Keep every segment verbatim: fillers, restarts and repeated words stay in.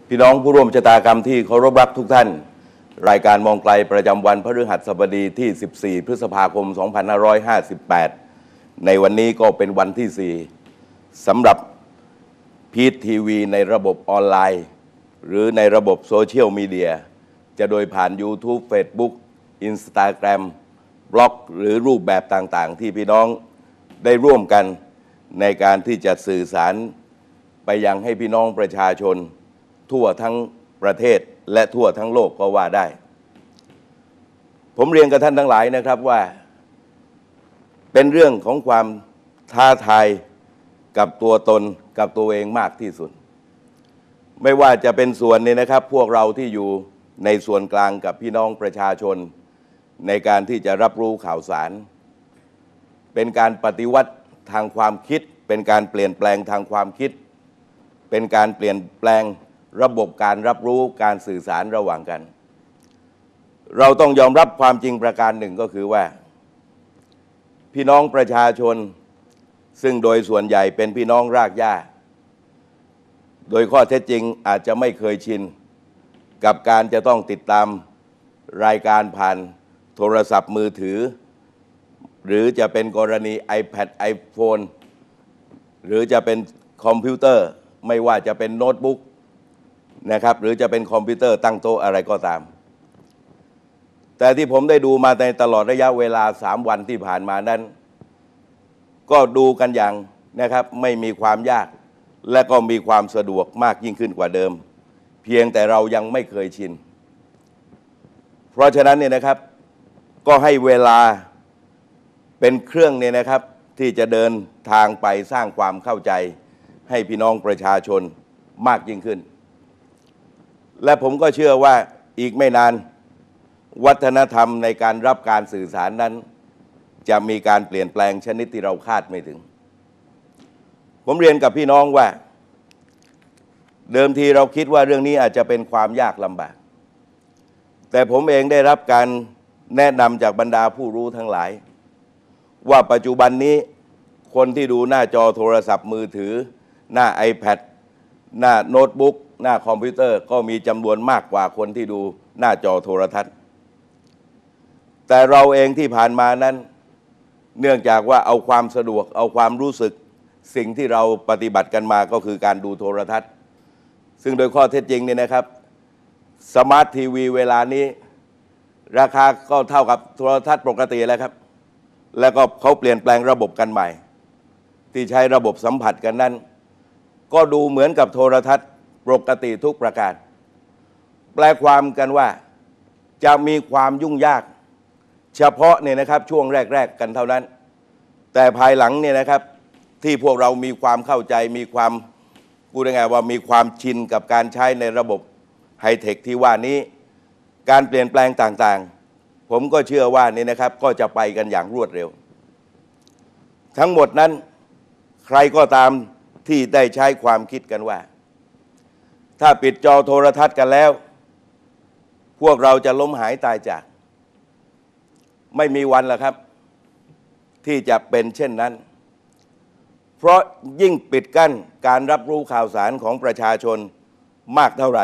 พี่น้องผู้ร่วมชะตากรรมที่เคารพรักทุกท่านรายการมองไกลประจำวันพฤหัสบดีที่สิบสี่พฤษภาคมสองพันห้าร้อยห้าสิบแปดในวันนี้ก็เป็นวันที่สี่สำหรับพีททีวีในระบบออนไลน์หรือในระบบโซเชียลมีเดียจะโดยผ่าน YouTube Facebook Instagram บล็อกหรือรูปแบบต่างๆที่พี่น้องได้ร่วมกันในการที่จะสื่อสารไปยังให้พี่น้องประชาชนทั่วทั้งประเทศและทั่วทั้งโลกก็ว่าได้ผมเรียนกับท่านทั้งหลายนะครับว่าเป็นเรื่องของความท้าทายกับตัวตนกับตัวเองมากที่สุดไม่ว่าจะเป็นส่วนนี้นะครับพวกเราที่อยู่ในส่วนกลางกับพี่น้องประชาชนในการที่จะรับรู้ข่าวสารเป็นการปฏิวัติทางความคิดเป็นการเปลี่ยนแปลงทางความคิดเป็นการเปลี่ยนแปลงระบบการรับรู้การสื่อสารระหว่างกันเราต้องยอมรับความจริงประการหนึ่งก็คือว่าพี่น้องประชาชนซึ่งโดยส่วนใหญ่เป็นพี่น้องรากหญ้าโดยข้อเท็จจริงอาจจะไม่เคยชินกับการจะต้องติดตามรายการผ่านโทรศัพท์มือถือหรือจะเป็นกรณี iPad iPhone หรือจะเป็นคอมพิวเตอร์ไม่ว่าจะเป็นโน้ตบุ๊กนะครับหรือจะเป็นคอมพิวเตอร์ตั้งโต๊ะอะไรก็ตามแต่ที่ผมได้ดูมาในตลอดระยะเวลาสามวันที่ผ่านมานั้นก็ดูกันอย่างนะครับไม่มีความยากและก็มีความสะดวกมากยิ่งขึ้นกว่าเดิมเพียงแต่เรายังไม่เคยชินเพราะฉะนั้นเนี่ยนะครับก็ให้เวลาเป็นเครื่องเนี่ยนะครับที่จะเดินทางไปสร้างความเข้าใจให้พี่น้องประชาชนมากยิ่งขึ้นและผมก็เชื่อว่าอีกไม่นานวัฒนธรรมในการรับการสื่อสารนั้นจะมีการเปลี่ยนแปลงชนิดที่เราคาดไม่ถึงผมเรียนกับพี่น้องว่าเดิมทีเราคิดว่าเรื่องนี้อาจจะเป็นความยากลำบากแต่ผมเองได้รับการแนะนำจากบรรดาผู้รู้ทั้งหลายว่าปัจจุบันนี้คนที่ดูหน้าจอโทรศัพท์มือถือหน้า iPad หน้าโน้ตบุ๊กหน้าคอมพิวเตอร์ก็มีจำนวนมากกว่าคนที่ดูหน้าจอโทรทัศน์แต่เราเองที่ผ่านมานั้นเนื่องจากว่าเอาความสะดวกเอาความรู้สึกสิ่งที่เราปฏิบัติกันมาก็คือการดูโทรทัศน์ซึ่งโดยข้อเท็จจริงเนี่ยนะครับสมาร์ททีวีเวลานี้ราคาก็เท่ากับโทรทัศน์ปกติแล้วครับแล้วก็เขาเปลี่ยนแปลงระบบกันใหม่ที่ใช้ระบบสัมผัสกันนั้นก็ดูเหมือนกับโทรทัศน์ปกติทุกประการแปลความกันว่าจะมีความยุ่งยากเฉพาะเนี่ยนะครับช่วงแรกๆกันเท่านั้นแต่ภายหลังเนี่ยนะครับที่พวกเรามีความเข้าใจมีความพูดง่ายๆว่ามีความชินกับการใช้ในระบบไฮเทคที่ว่านี้การเปลี่ยนแปลงต่างๆผมก็เชื่อว่านี่นะครับก็จะไปกันอย่างรวดเร็วทั้งหมดนั้นใครก็ตามที่ได้ใช้ความคิดกันว่าถ้าปิดจอโทรทัศน์กันแล้วพวกเราจะล้มหายตายจากไม่มีวันหรอกครับที่จะเป็นเช่นนั้นเพราะยิ่งปิดกั้นการรับรู้ข่าวสารของประชาชนมากเท่าไหร่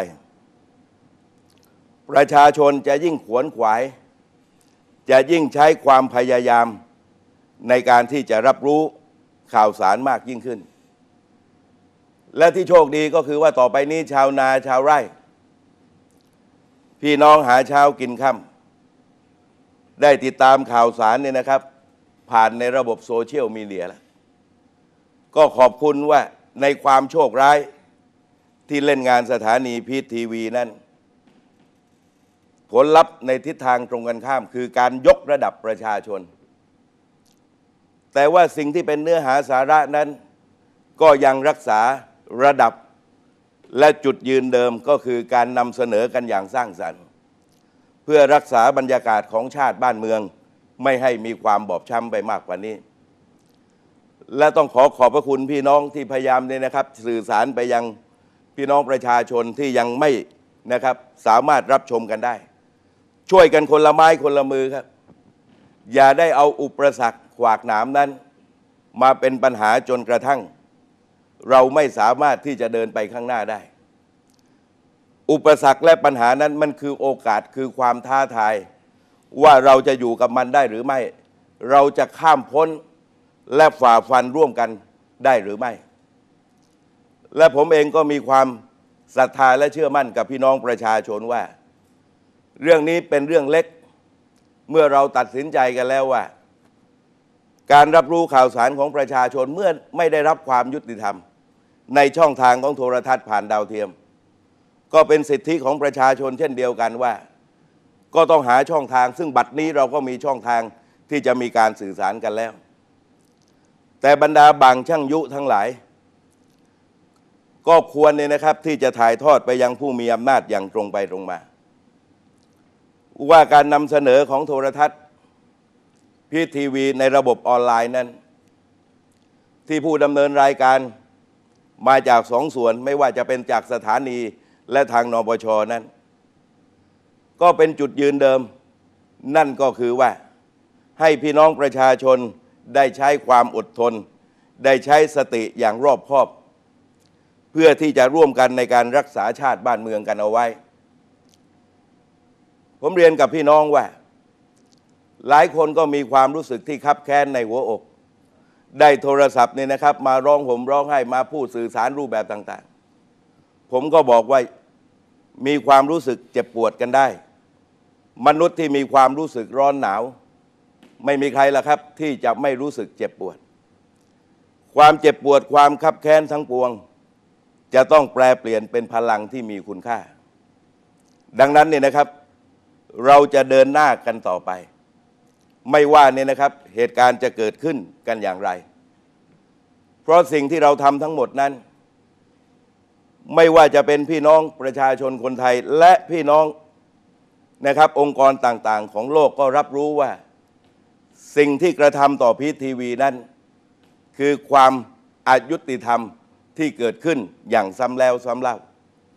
ประชาชนจะยิ่งขวนขวายจะยิ่งใช้ความพยายามในการที่จะรับรู้ข่าวสารมากยิ่งขึ้นและที่โชคดีก็คือว่าต่อไปนี้ชาวนาชาวไร่พี่น้องหาเช้ากินค่ำได้ติดตามข่าวสารเนี่ยนะครับผ่านในระบบโซเชียลมีเดียแล้วก็ขอบคุณว่าในความโชคร้ายที่เล่นงานสถานีพีททีวีนั้นผลลัพธ์ในทิศทางตรงกันข้ามคือการยกระดับประชาชนแต่ว่าสิ่งที่เป็นเนื้อหาสาระนั้นก็ยังรักษาระดับและจุดยืนเดิมก็คือการนำเสนอกันอย่างสร้างสรรค์เพื่อรักษาบรรยากาศของชาติบ้านเมืองไม่ให้มีความบอบช้ำไปมากกว่านี้และต้องขอขอบพระคุณพี่น้องที่พยายามเนี่ยนะครับสื่อสารไปยังพี่น้องประชาชนที่ยังไม่นะครับสามารถรับชมกันได้ช่วยกันคนละไม้คนละมือครับอย่าได้เอาอุปสรรคขวากหนามนั้นมาเป็นปัญหาจนกระทั่งเราไม่สามารถที่จะเดินไปข้างหน้าได้อุปสรรคและปัญหานั้นมันคือโอกาสคือความท้าทายว่าเราจะอยู่กับมันได้หรือไม่เราจะข้ามพ้นและฝ่าฟันร่วมกันได้หรือไม่และผมเองก็มีความศรัทธาและเชื่อมั่นกับพี่น้องประชาชนว่าเรื่องนี้เป็นเรื่องเล็กเมื่อเราตัดสินใจกันแล้วว่าการรับรู้ข่าวสารของประชาชนเมื่อไม่ได้รับความยุติธรรมในช่องทางของโทรทัศน์ผ่านดาวเทียมก็เป็นสิทธิของประชาชนเช่นเดียวกันว่าก็ต้องหาช่องทางซึ่งบัดนี้เราก็มีช่องทางที่จะมีการสื่อสารกันแล้วแต่บรรดาบางช่างยุทั้งหลายก็ควรเนี่ยนะครับที่จะถ่ายทอดไปยังผู้มีอำนาจอย่างตรงไปตรงมาว่าการนำเสนอของโทรทัศน์พีทีวีในระบบออนไลน์นั้นที่ผู้ดำเนินรายการมาจากสองส่วนไม่ว่าจะเป็นจากสถานีและทางนปช.นั้นก็เป็นจุดยืนเดิมนั่นก็คือว่าให้พี่น้องประชาชนได้ใช้ความอดทนได้ใช้สติอย่างรอบคอบเพื่อที่จะร่วมกันในการรักษาชาติบ้านเมืองกันเอาไว้ผมเรียนกับพี่น้องว่าหลายคนก็มีความรู้สึกที่คับแค้นในหัวอกได้โทรศัพท์เนี่ยนะครับมาร้องห่มร้องไห้มาพูดสื่อสารรูปแบบต่างๆผมก็บอกว่ามีความรู้สึกเจ็บปวดกันได้มนุษย์ที่มีความรู้สึกร้อนหนาวไม่มีใครละครับที่จะไม่รู้สึกเจ็บปวดความเจ็บปวดความคับแค้นทั้งปวงจะต้องแปลเปลี่ยนเป็นพลังที่มีคุณค่าดังนั้นเนี่ยนะครับเราจะเดินหน้ากันต่อไปไม่ว่าเนี่ยนะครับเหตุการณ์จะเกิดขึ้นกันอย่างไรเพราะสิ่งที่เราทำทั้งหมดนั้นไม่ว่าจะเป็นพี่น้องประชาชนคนไทยและพี่น้องนะครับองค์กรต่างๆของโลกก็รับรู้ว่าสิ่งที่กระทำต่อพีทีวีนั้นคือความอยุติธรรมที่เกิดขึ้นอย่างซ้ำแล้วซ้ำเล่า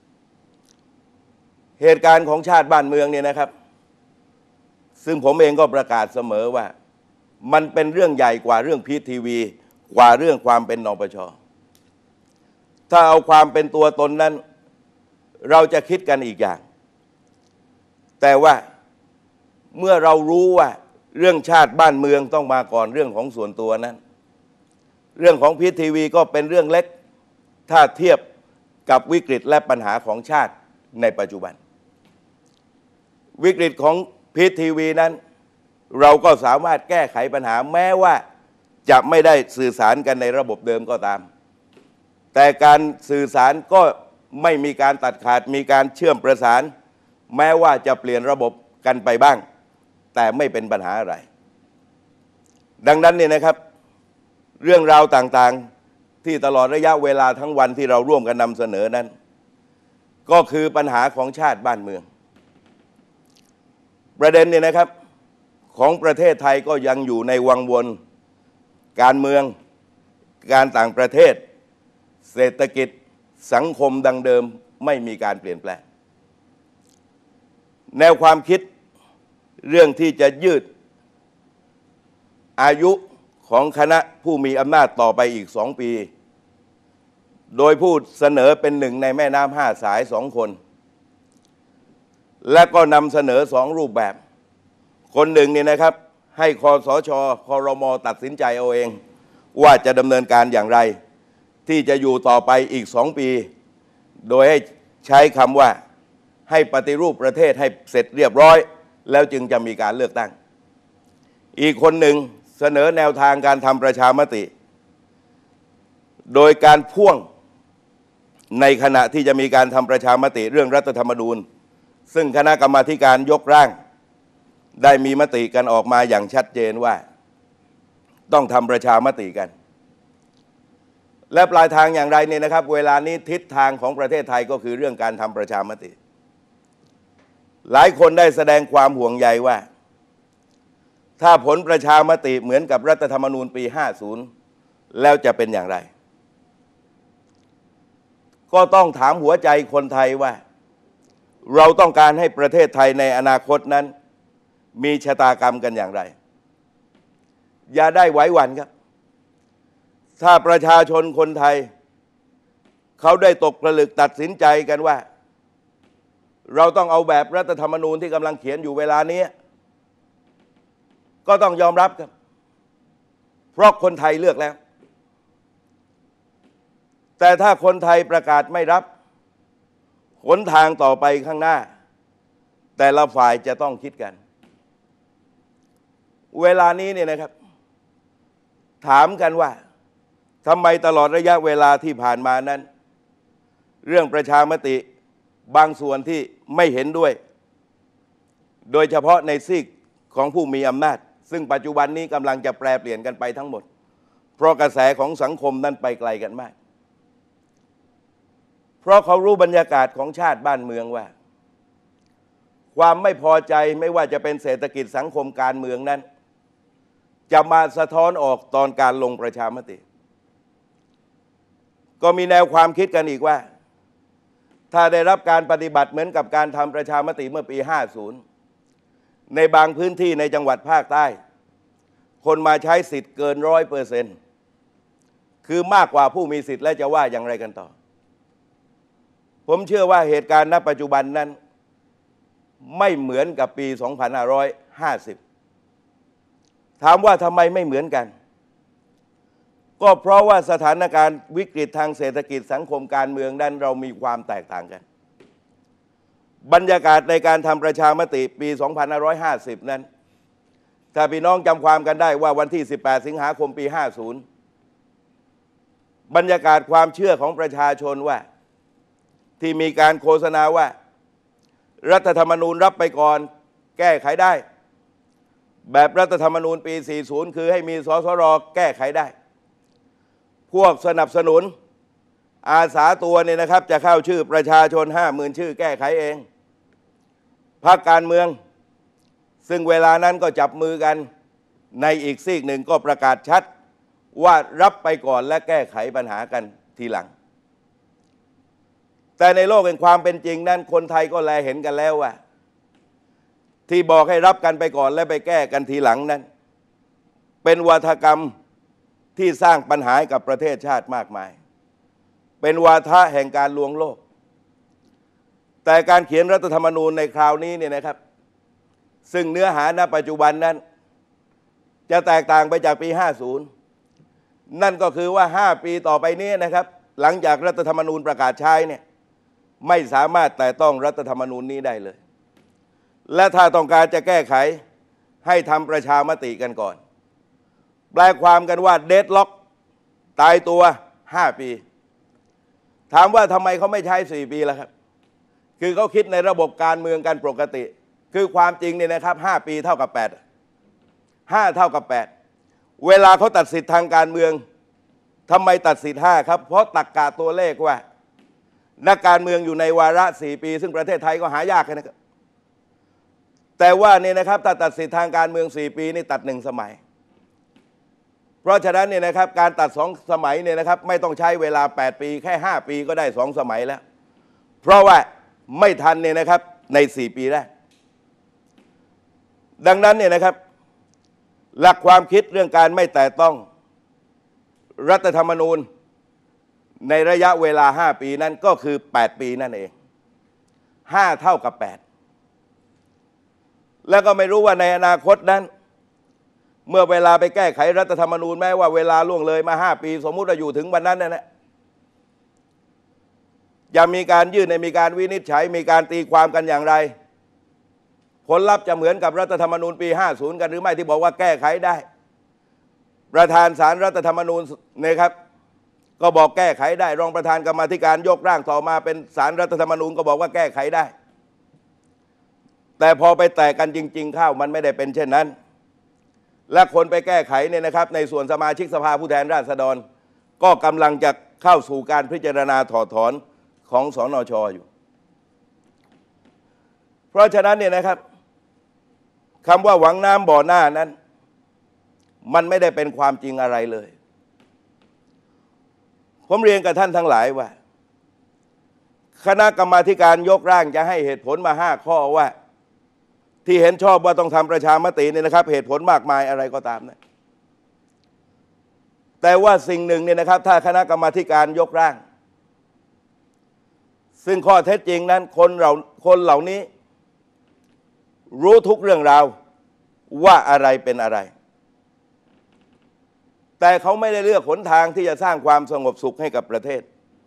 เหตุการณ์ของชาติบ้านเมืองเนี่ยนะครับซึ่งผมเองก็ประกาศเสมอว่ามันเป็นเรื่องใหญ่กว่าเรื่องพีทีวีกว่าเรื่องความเป็นนปช.ถ้าเอาความเป็นตัวตนนั้นเราจะคิดกันอีกอย่างแต่ว่าเมื่อเรารู้ว่าเรื่องชาติบ้านเมืองต้องมาก่อนเรื่องของส่วนตัวนั้นเรื่องของพีทีวีก็เป็นเรื่องเล็กถ้าเทียบกับวิกฤตและปัญหาของชาติในปัจจุบันวิกฤตของพีทีวีนั้นเราก็สามารถแก้ไขปัญหาแม้ว่าจะไม่ได้สื่อสารกันในระบบเดิมก็ตามแต่การสื่อสารก็ไม่มีการตัดขาดมีการเชื่อมประสานแม้ว่าจะเปลี่ยนระบบกันไปบ้างแต่ไม่เป็นปัญหาอะไรดังนั้นเนี่ยนะครับเรื่องราวต่างๆที่ตลอดระยะเวลาทั้งวันที่เราร่วมกันนำเสนอนั้นก็คือปัญหาของชาติบ้านเมืองประเด็นเนี่ยนะครับของประเทศไทยก็ยังอยู่ในวังวนการเมืองการต่างประเทศเศรษฐกิจสังคมดังเดิมไม่มีการเปลี่ยนแปลงแนวความคิดเรื่องที่จะยืดอายุของคณะผู้มีอำนาจต่อไปอีกสองปีโดยผู้เสนอเป็นหนึ่งในแม่น้ำห้าสายสองคนและก็นำเสนอสองรูปแบบคนหนึ่งเนี่ยนะครับให้คสช.ครม.ตัดสินใจเอาเองว่าจะดำเนินการอย่างไรที่จะอยู่ต่อไปอีกสองปีโดยให้ใช้คำว่าให้ปฏิรูปประเทศให้เสร็จเรียบร้อยแล้วจึงจะมีการเลือกตั้งอีกคนหนึ่งเสนอแนวทางการทำประชามติโดยการพ่วงในขณะที่จะมีการทำประชามติเรื่องรัฐธรรมนูญซึ่งคณะกรรมาธิการยกร่างได้มีมติกันออกมาอย่างชัดเจนว่าต้องทำประชามติกันและปลายทางอย่างไรเนี่ยนะครับเวลานี้ทิศทางของประเทศไทยก็คือเรื่องการทำประชามติหลายคนได้แสดงความห่วงใยว่าถ้าผลประชามติเหมือนกับรัฐธรรมนูญปีห้าสิบแล้วจะเป็นอย่างไรก็ต้องถามหัวใจคนไทยว่าเราต้องการให้ประเทศไทยในอนาคตนั้นมีชะตากรรมกันอย่างไรอย่าได้ไหวหวั่นครับถ้าประชาชนคนไทยเขาได้ตกผลึกตัดสินใจกันว่าเราต้องเอาแบบรัฐธรรมนูญที่กำลังเขียนอยู่เวลานี้ก็ต้องยอมรับครับเพราะคนไทยเลือกแล้วแต่ถ้าคนไทยประกาศไม่รับหนทางต่อไปข้างหน้าแต่ละฝ่ายจะต้องคิดกันเวลานี้เนี่ยนะครับถามกันว่าทำไมตลอดระยะเวลาที่ผ่านมานั้นเรื่องประชามติบางส่วนที่ไม่เห็นด้วยโดยเฉพาะในซีกของผู้มีอำนาจซึ่งปัจจุบันนี้กำลังจะแปรเปลี่ยนกันไปทั้งหมดเพราะกระแสของสังคมนั้นไปไกลกันมากเพราะเขารู้บรรยากาศของชาติบ้านเมืองว่าความไม่พอใจไม่ว่าจะเป็นเศรษฐกิจสังคมการเมืองนั้นจะมาสะท้อนออกตอนการลงประชามติก็มีแนวความคิดกันอีกว่าถ้าได้รับการปฏิบัติเหมือนกับการทำประชามติเมื่อปีห้าสิบในบางพื้นที่ในจังหวัดภาคใต้คนมาใช้สิทธิ์เกินร้อยเปอร์เซ็นต์คือมากกว่าผู้มีสิทธิ์และจะว่าอย่างไรกันต่อผมเชื่อว่าเหตุการณ์ณปัจจุบันนั้นไม่เหมือนกับปีสองพันห้าร้อยห้าสิบถามว่าทำไมไม่เหมือนกันก็เพราะว่าสถานการณ์วิกฤตทางเศรษฐกิจสังคมการเมืองนั้นเรามีความแตกต่างกันบรรยากาศในการทำประชามติปีสองพันห้าร้อยห้าสิบนั้นถ้าพี่น้องจำความกันได้ว่าวันที่สิบแปดสิงหาคมปีห้าสิบบรรยากาศความเชื่อของประชาชนว่าที่มีการโฆษณาว่ารัฐธรรมนูญรับไปก่อนแก้ไขได้แบบรัฐธรรมนูญปีสี่สิบคือให้มีสสรแก้ไขได้พวกสนับสนุนอาสาตัวเนี่ยนะครับจะเข้าชื่อประชาชนห้าหมื่นชื่อแก้ไขเองพรรคการเมืองซึ่งเวลานั้นก็จับมือกันในอีกซีกหนึ่งก็ประกาศชัดว่ารับไปก่อนและแก้ไขปัญหากันทีหลังแต่ในโลกแห่งความเป็นจริงนั้นคนไทยก็แลเห็นกันแล้วว่าที่บอกให้รับกันไปก่อนและไปแก้กันทีหลังนั้นเป็นวาทกรรมที่สร้างปัญหากับประเทศชาติมากมายเป็นวาทะแห่งการลวงโลกแต่การเขียนรัฐธรรมนูญในคราวนี้เนี่ยนะครับซึ่งเนื้อหาณปัจจุบันนั้นจะแตกต่างไปจากปีห้าสิบนั่นก็คือว่าห้าปีต่อไปนี้นะครับหลังจากรัฐธรรมนูญประกาศใช้เนี่ยไม่สามารถแต่ต้องรัฐธรรมนูญนี้ได้เลยและถ้าต้องการจะแก้ไขให้ทำประชามติกันก่อนแปลความกันว่าเดดล็อกตายตัวห้าปีถามว่าทำไมเขาไม่ใช้สี่ปีล่ะครับคือเขาคิดในระบบการเมืองกันปกติคือความจริงเนี่ยนะครับห้าปีเท่ากับแปดห้าเท่ากับแปดเวลาเขาตัดสิทธิ์ทางการเมืองทำไมตัดสิทธิ์ห้าครับเพราะตรรกะตัวเลขว่านักการเมืองอยู่ในวาระสี่ปีซึ่งประเทศไทยก็หายากนะครับแต่ว่านี่นะครับถ้าตัดสิทธิ์ทางการเมืองสี่ปีนี่ตัดหนึ่งสมัยเพราะฉะนั้นเนี่ยนะครับการตัดสองสมัยเนี่ยนะครับไม่ต้องใช้เวลาแปดปีแค่ห้าปีก็ได้สองสมัยแล้วเพราะว่าไม่ทันเนี่ยนะครับในสี่ปีแรกดังนั้นเนี่ยนะครับหลักความคิดเรื่องการไม่แตะต้องรัฐธรรมนูญในระยะเวลาห้าปีนั้นก็คือแปดปีนั่นเองห้าเท่ากับแปดแล้วก็ไม่รู้ว่าในอนาคตนั้นเมื่อเวลาไปแก้ไขรัฐธรรมนูญแม้ว่าเวลาล่วงเลยมาห้าปีสมมุติว่าอยู่ถึงวันนั้นนะจะมีการยื่นในมีการวินิจฉัยมีการตีความกันอย่างไรผลลัพธ์จะเหมือนกับรัฐธรรมนูญปีห้าสิบกันหรือไม่ที่บอกว่าแก้ไขได้ประธานศาลรัฐธรรมนูญนะครับก็บอกแก้ไขได้รองประธานกรรมาธิการยกร่างต่อมาเป็นศาลรัฐธรรมนูญก็บอกว่าแก้ไขได้แต่พอไปแตกกันจริงๆเข้ามันไม่ได้เป็นเช่นนั้นและคนไปแก้ไขเนี่ยนะครับในส่วนสมาชิกสภาผู้แทนราษฎรก็กำลังจะเข้าสู่การพิจารณาถอดถอนของสนช.อยู่เพราะฉะนั้นเนี่ยนะครับคำว่าหวังน้ำบ่อหน้านั้นมันไม่ได้เป็นความจริงอะไรเลยผมเรียนกับท่านทั้งหลายว่าคณะกรรมาธิการยกร่างจะให้เหตุผลมาห้าข้อว่าที่เห็นชอบว่าต้องทำประชามติเนี่ยนะครับเหตุผลมากมายอะไรก็ตามนะแต่ว่าสิ่งหนึ่งเนี่ยนะครับถ้าคณะกรรมาธิการยกร่างซึ่งข้อเท็จจริงนั้นคนเราคนเหล่านี้รู้ทุกเรื่องราวว่าอะไรเป็นอะไร แต่เขาไม่ได้เลือกหนทางที่จะสร้างความสงบสุขให้กับประเทศ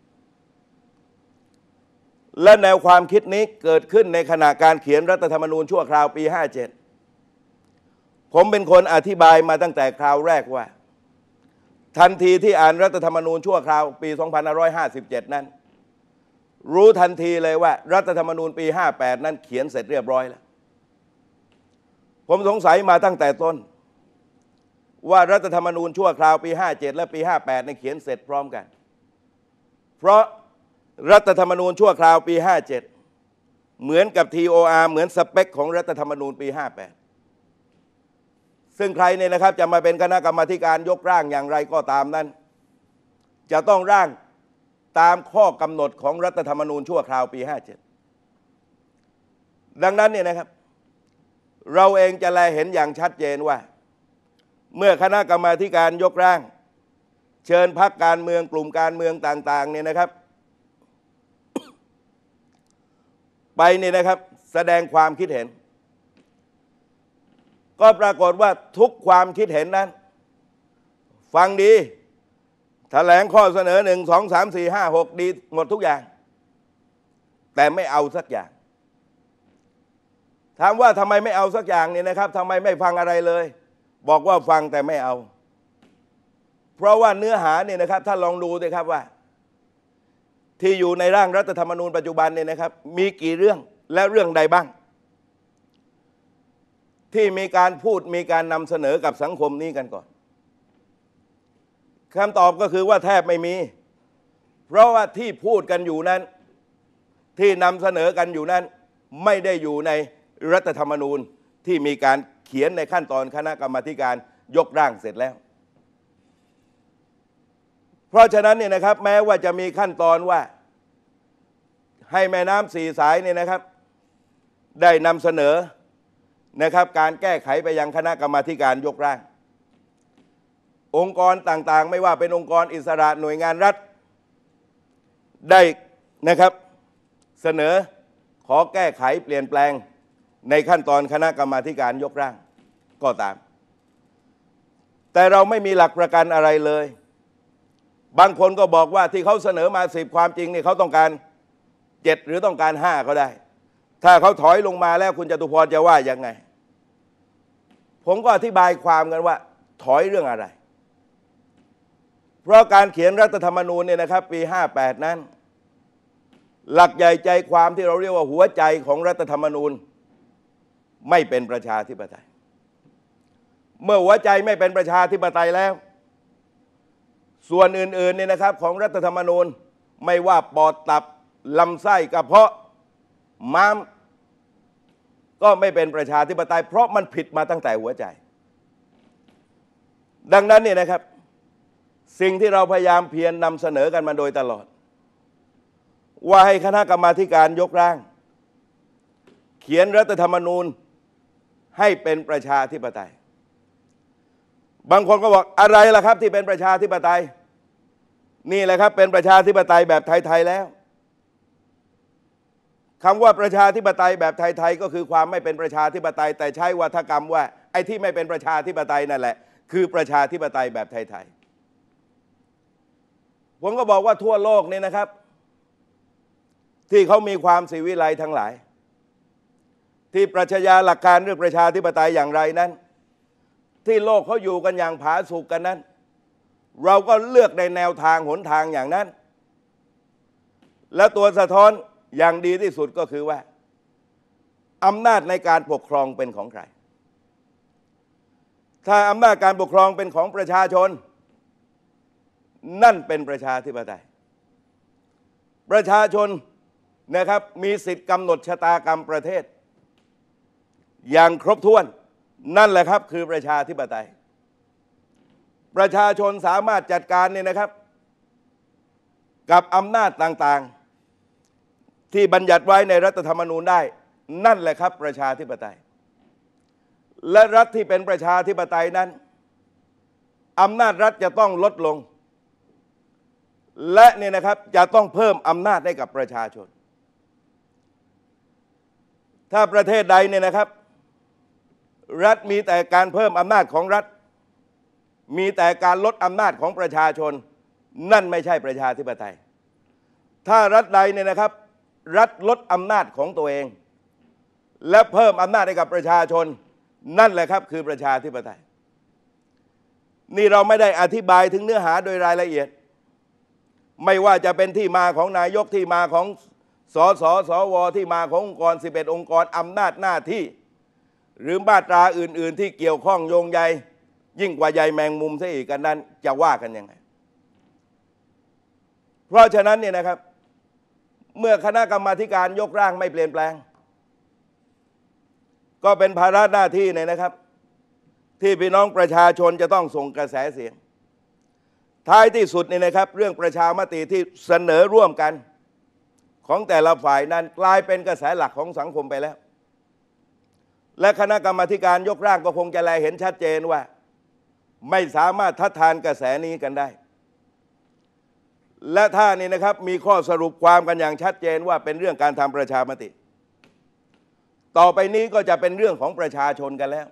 และแนวความคิดนี้เกิดขึ้นในขณะการเขียนรัฐธรรมนูญชั่วคราวปีห้าเจ็ดผมเป็นคนอธิบายมาตั้งแต่คราวแรกว่าทันทีที่อ่านรัฐธรรมนูญชั่วคราวปีสองพันห้าร้อยห้าสิบเจ็ดนั้นรู้ทันทีเลยว่ารัฐธรรมนูญปีห้าแปดนั้นเขียนเสร็จเรียบร้อยแล้วผมสงสัยมาตั้งแต่ต้นว่ารัฐธรรมนูญชั่วคราวปีห้าเจ็ดและปีห้าแปดเนี่ยเขียนเสร็จพร้อมกันเพราะรัฐธรรมนูญชั่วคราวปีห้าเจ็ดเหมือนกับ ที โอ อาร์ เหมือนสเปคของรัฐธรรมนูญปีห้าแปดซึ่งใครเนี่ยนะครับจะมาเป็นคณะกรรมาธิการยกร่างอย่างไรก็ตามนั้นจะต้องร่างตามข้อกำหนดของรัฐธรรมนูญชั่วคราวปีห้าเจ็ดดังนั้นเนี่ยนะครับเราเองจะแลเห็นอย่างชัดเจนว่าเมื่อคณะกรรมาธิการยกร่างเชิญพรรคการเมืองกลุ่มการเมืองต่างๆเนี่ยนะครับไปเนี่ยนะครับแสดงความคิดเห็นก็ปรากฏว่าทุกความคิดเห็นนั้นฟังดีแถลงข้อเสนอหนึ่งสองสามสี่ห้าหกดีหมดทุกอย่างแต่ไม่เอาสักอย่างถามว่าทำไมไม่เอาสักอย่างเนี่ยนะครับทำไมไม่ฟังอะไรเลยบอกว่าฟังแต่ไม่เอาเพราะว่าเนื้อหาเนี่ยนะครับถ้าลองดูสิครับว่าที่อยู่ในร่างรัฐธรรมนูญปัจจุบันเนี่ยนะครับมีกี่เรื่องและเรื่องใดบ้างที่มีการพูดมีการนำเสนอกับสังคมนี้กันก่อนคำตอบก็คือว่าแทบไม่มีเพราะว่าที่พูดกันอยู่นั้นที่นำเสนอกันอยู่นั้นไม่ได้อยู่ในรัฐธรรมนูญที่มีการเขียนในขั้นตอนคณะกรรมาธิการยกร่างเสร็จแล้วเพราะฉะนั้นเนี่ยนะครับแม้ว่าจะมีขั้นตอนว่าให้แม่น้ำสี่สายเนี่ยนะครับได้นำเสนอนะครับการแก้ไขไปยังคณะกรรมาธิการยกร่างองค์กรต่างๆไม่ว่าเป็นองค์กรอิสระหน่วยงานรัฐได้นะครับเสนอขอแก้ไขเปลี่ยนแปลงในขั้นตอนคณะกรรมาธิการยกร่างก็ตามแต่เราไม่มีหลักประกันอะไรเลยบางคนก็บอกว่าที่เขาเสนอมาสิบความจริงนี่เขาต้องการเจ็ดหรือต้องการห้าก็ได้ถ้าเขาถอยลงมาแล้วคุณจตุพรจะว่ายังไงผมก็อธิบายความกันว่าถอยเรื่องอะไรเพราะการเขียนรัฐธรรมนูญเนี่ยนะครับปีห้าแปดนั้นหลักใหญ่ใจความที่เราเรียกว่าหัวใจของรัฐธรรมนูญไม่เป็นประชาธิปไตยเมื่อหัวใจไม่เป็นประชาธิปไตยแล้วส่วนอื่นๆเนี่ยนะครับของรัฐธรรมนูญไม่ว่าปอดตับลำไส้กระเพาะม้ามก็ไม่เป็นประชาธิปไตยเพราะมันผิดมาตั้งแต่หัวใจดังนั้นเนี่ยนะครับสิ่งที่เราพยายามเพียรนำเสนอกันมาโดยตลอดว่าให้คณะกรรมาธิการยกร่างเขียนรัฐธรรมนูญให้เป็นประชาธิปไตยบางคนก็บอกอะไรล่ะครับที่เป็นประชาธิปไตยนี่แหละครับเป็นประชาธิปไตยแบบไทยๆแล้วคำว่าประชาธิปไตยแบบไทยๆก็คือความไม่เป็นประชาธิปไตยแต่ใช้วาทกรรมว่าไอ้ที่ไม่เป็นประชาธิปไตยนั่นแหละคือประชาธิปไตยแบบไทยๆผมก็บอกว่าทั่วโลกนี่นะครับที่เขามีความศิวิไลทั้งหลายที่ปรัชญาหลักการเรื่องประชาธิปไตยอย่างไรนั้นที่โลกเขาอยู่กันอย่างผาสุกกันนั้นเราก็เลือกในแนวทางหนทางอย่างนั้นและตัวสะท้อนอย่างดีที่สุดก็คือว่าอำนาจในการปกครองเป็นของใครถ้าอำนาจการปกครองเป็นของประชาชนนั่นเป็นประชาธิปไตยประชาชนนะครับมีสิทธิ์กำหนดชะตากรรมประเทศอย่างครบถ้วนนั่นแหละครับคือประชาธิปไตยประชาชนสามารถจัดการเนี่ยนะครับกับอำนาจต่างๆที่บัญญัติไว้ในรัฐธรรมนูญได้นั่นแหละครับประชาธิปไตยและรัฐที่เป็นประชาธิปไตยนั้นอำนาจรัฐจะต้องลดลงและเนี่ยนะครับจะต้องเพิ่มอำนาจให้กับประชาชนถ้าประเทศใดเนี่ยนะครับรัฐมีแต่การเพิ่มอำนาจของรัฐมีแต่การลดอำนาจของประชาชนนั่นไม่ใช่ประชาธิปไตยถ้ารัฐใดเนี่ยนะครับรัฐลดอำนาจของตัวเองและเพิ่มอำนาจให้กับประชาชนนั่นแหละครับคือประชาธิปไตยนี่เราไม่ได้อธิบายถึงเนื้อหาโดยรายละเอียดไม่ว่าจะเป็นที่มาของนายกที่มาของสสสวที่มาขององค์กรสิบเอ็ดองค์กรอำนาจหน้าที่หรือมาตราอื่นๆที่เกี่ยวข้องโยงใยยิ่งกว่าใยแมงมุมซะอีกกันนั้นจะว่ากันยังไงเพราะฉะนั้นเนี่ยนะครับเมื่อคณะกรรมาธิการยกร่างไม่เปลี่ยนแปลงก็เป็นภาระหน้าที่เนี่ยนะครับที่พี่น้องประชาชนจะต้องส่งกระแสเสียงท้ายที่สุดเนี่ยนะครับเรื่องประชามติที่เสนอร่วมกันของแต่ละฝ่ายนั้นกลายเป็นกระแสหลักของสังคมไปแล้วและคณะกรรมาธิการยกร่างก็คงจะแลเห็นชัดเจนว่าไม่สามารถทัดทานกระแสนี้กันได้และถ้านี่นะครับมีข้อสรุปความกันอย่างชัดเจนว่าเป็นเรื่องการทำประชามติต่อไปนี้ก็จะเป็นเรื่องของประชาชนกันแล้ว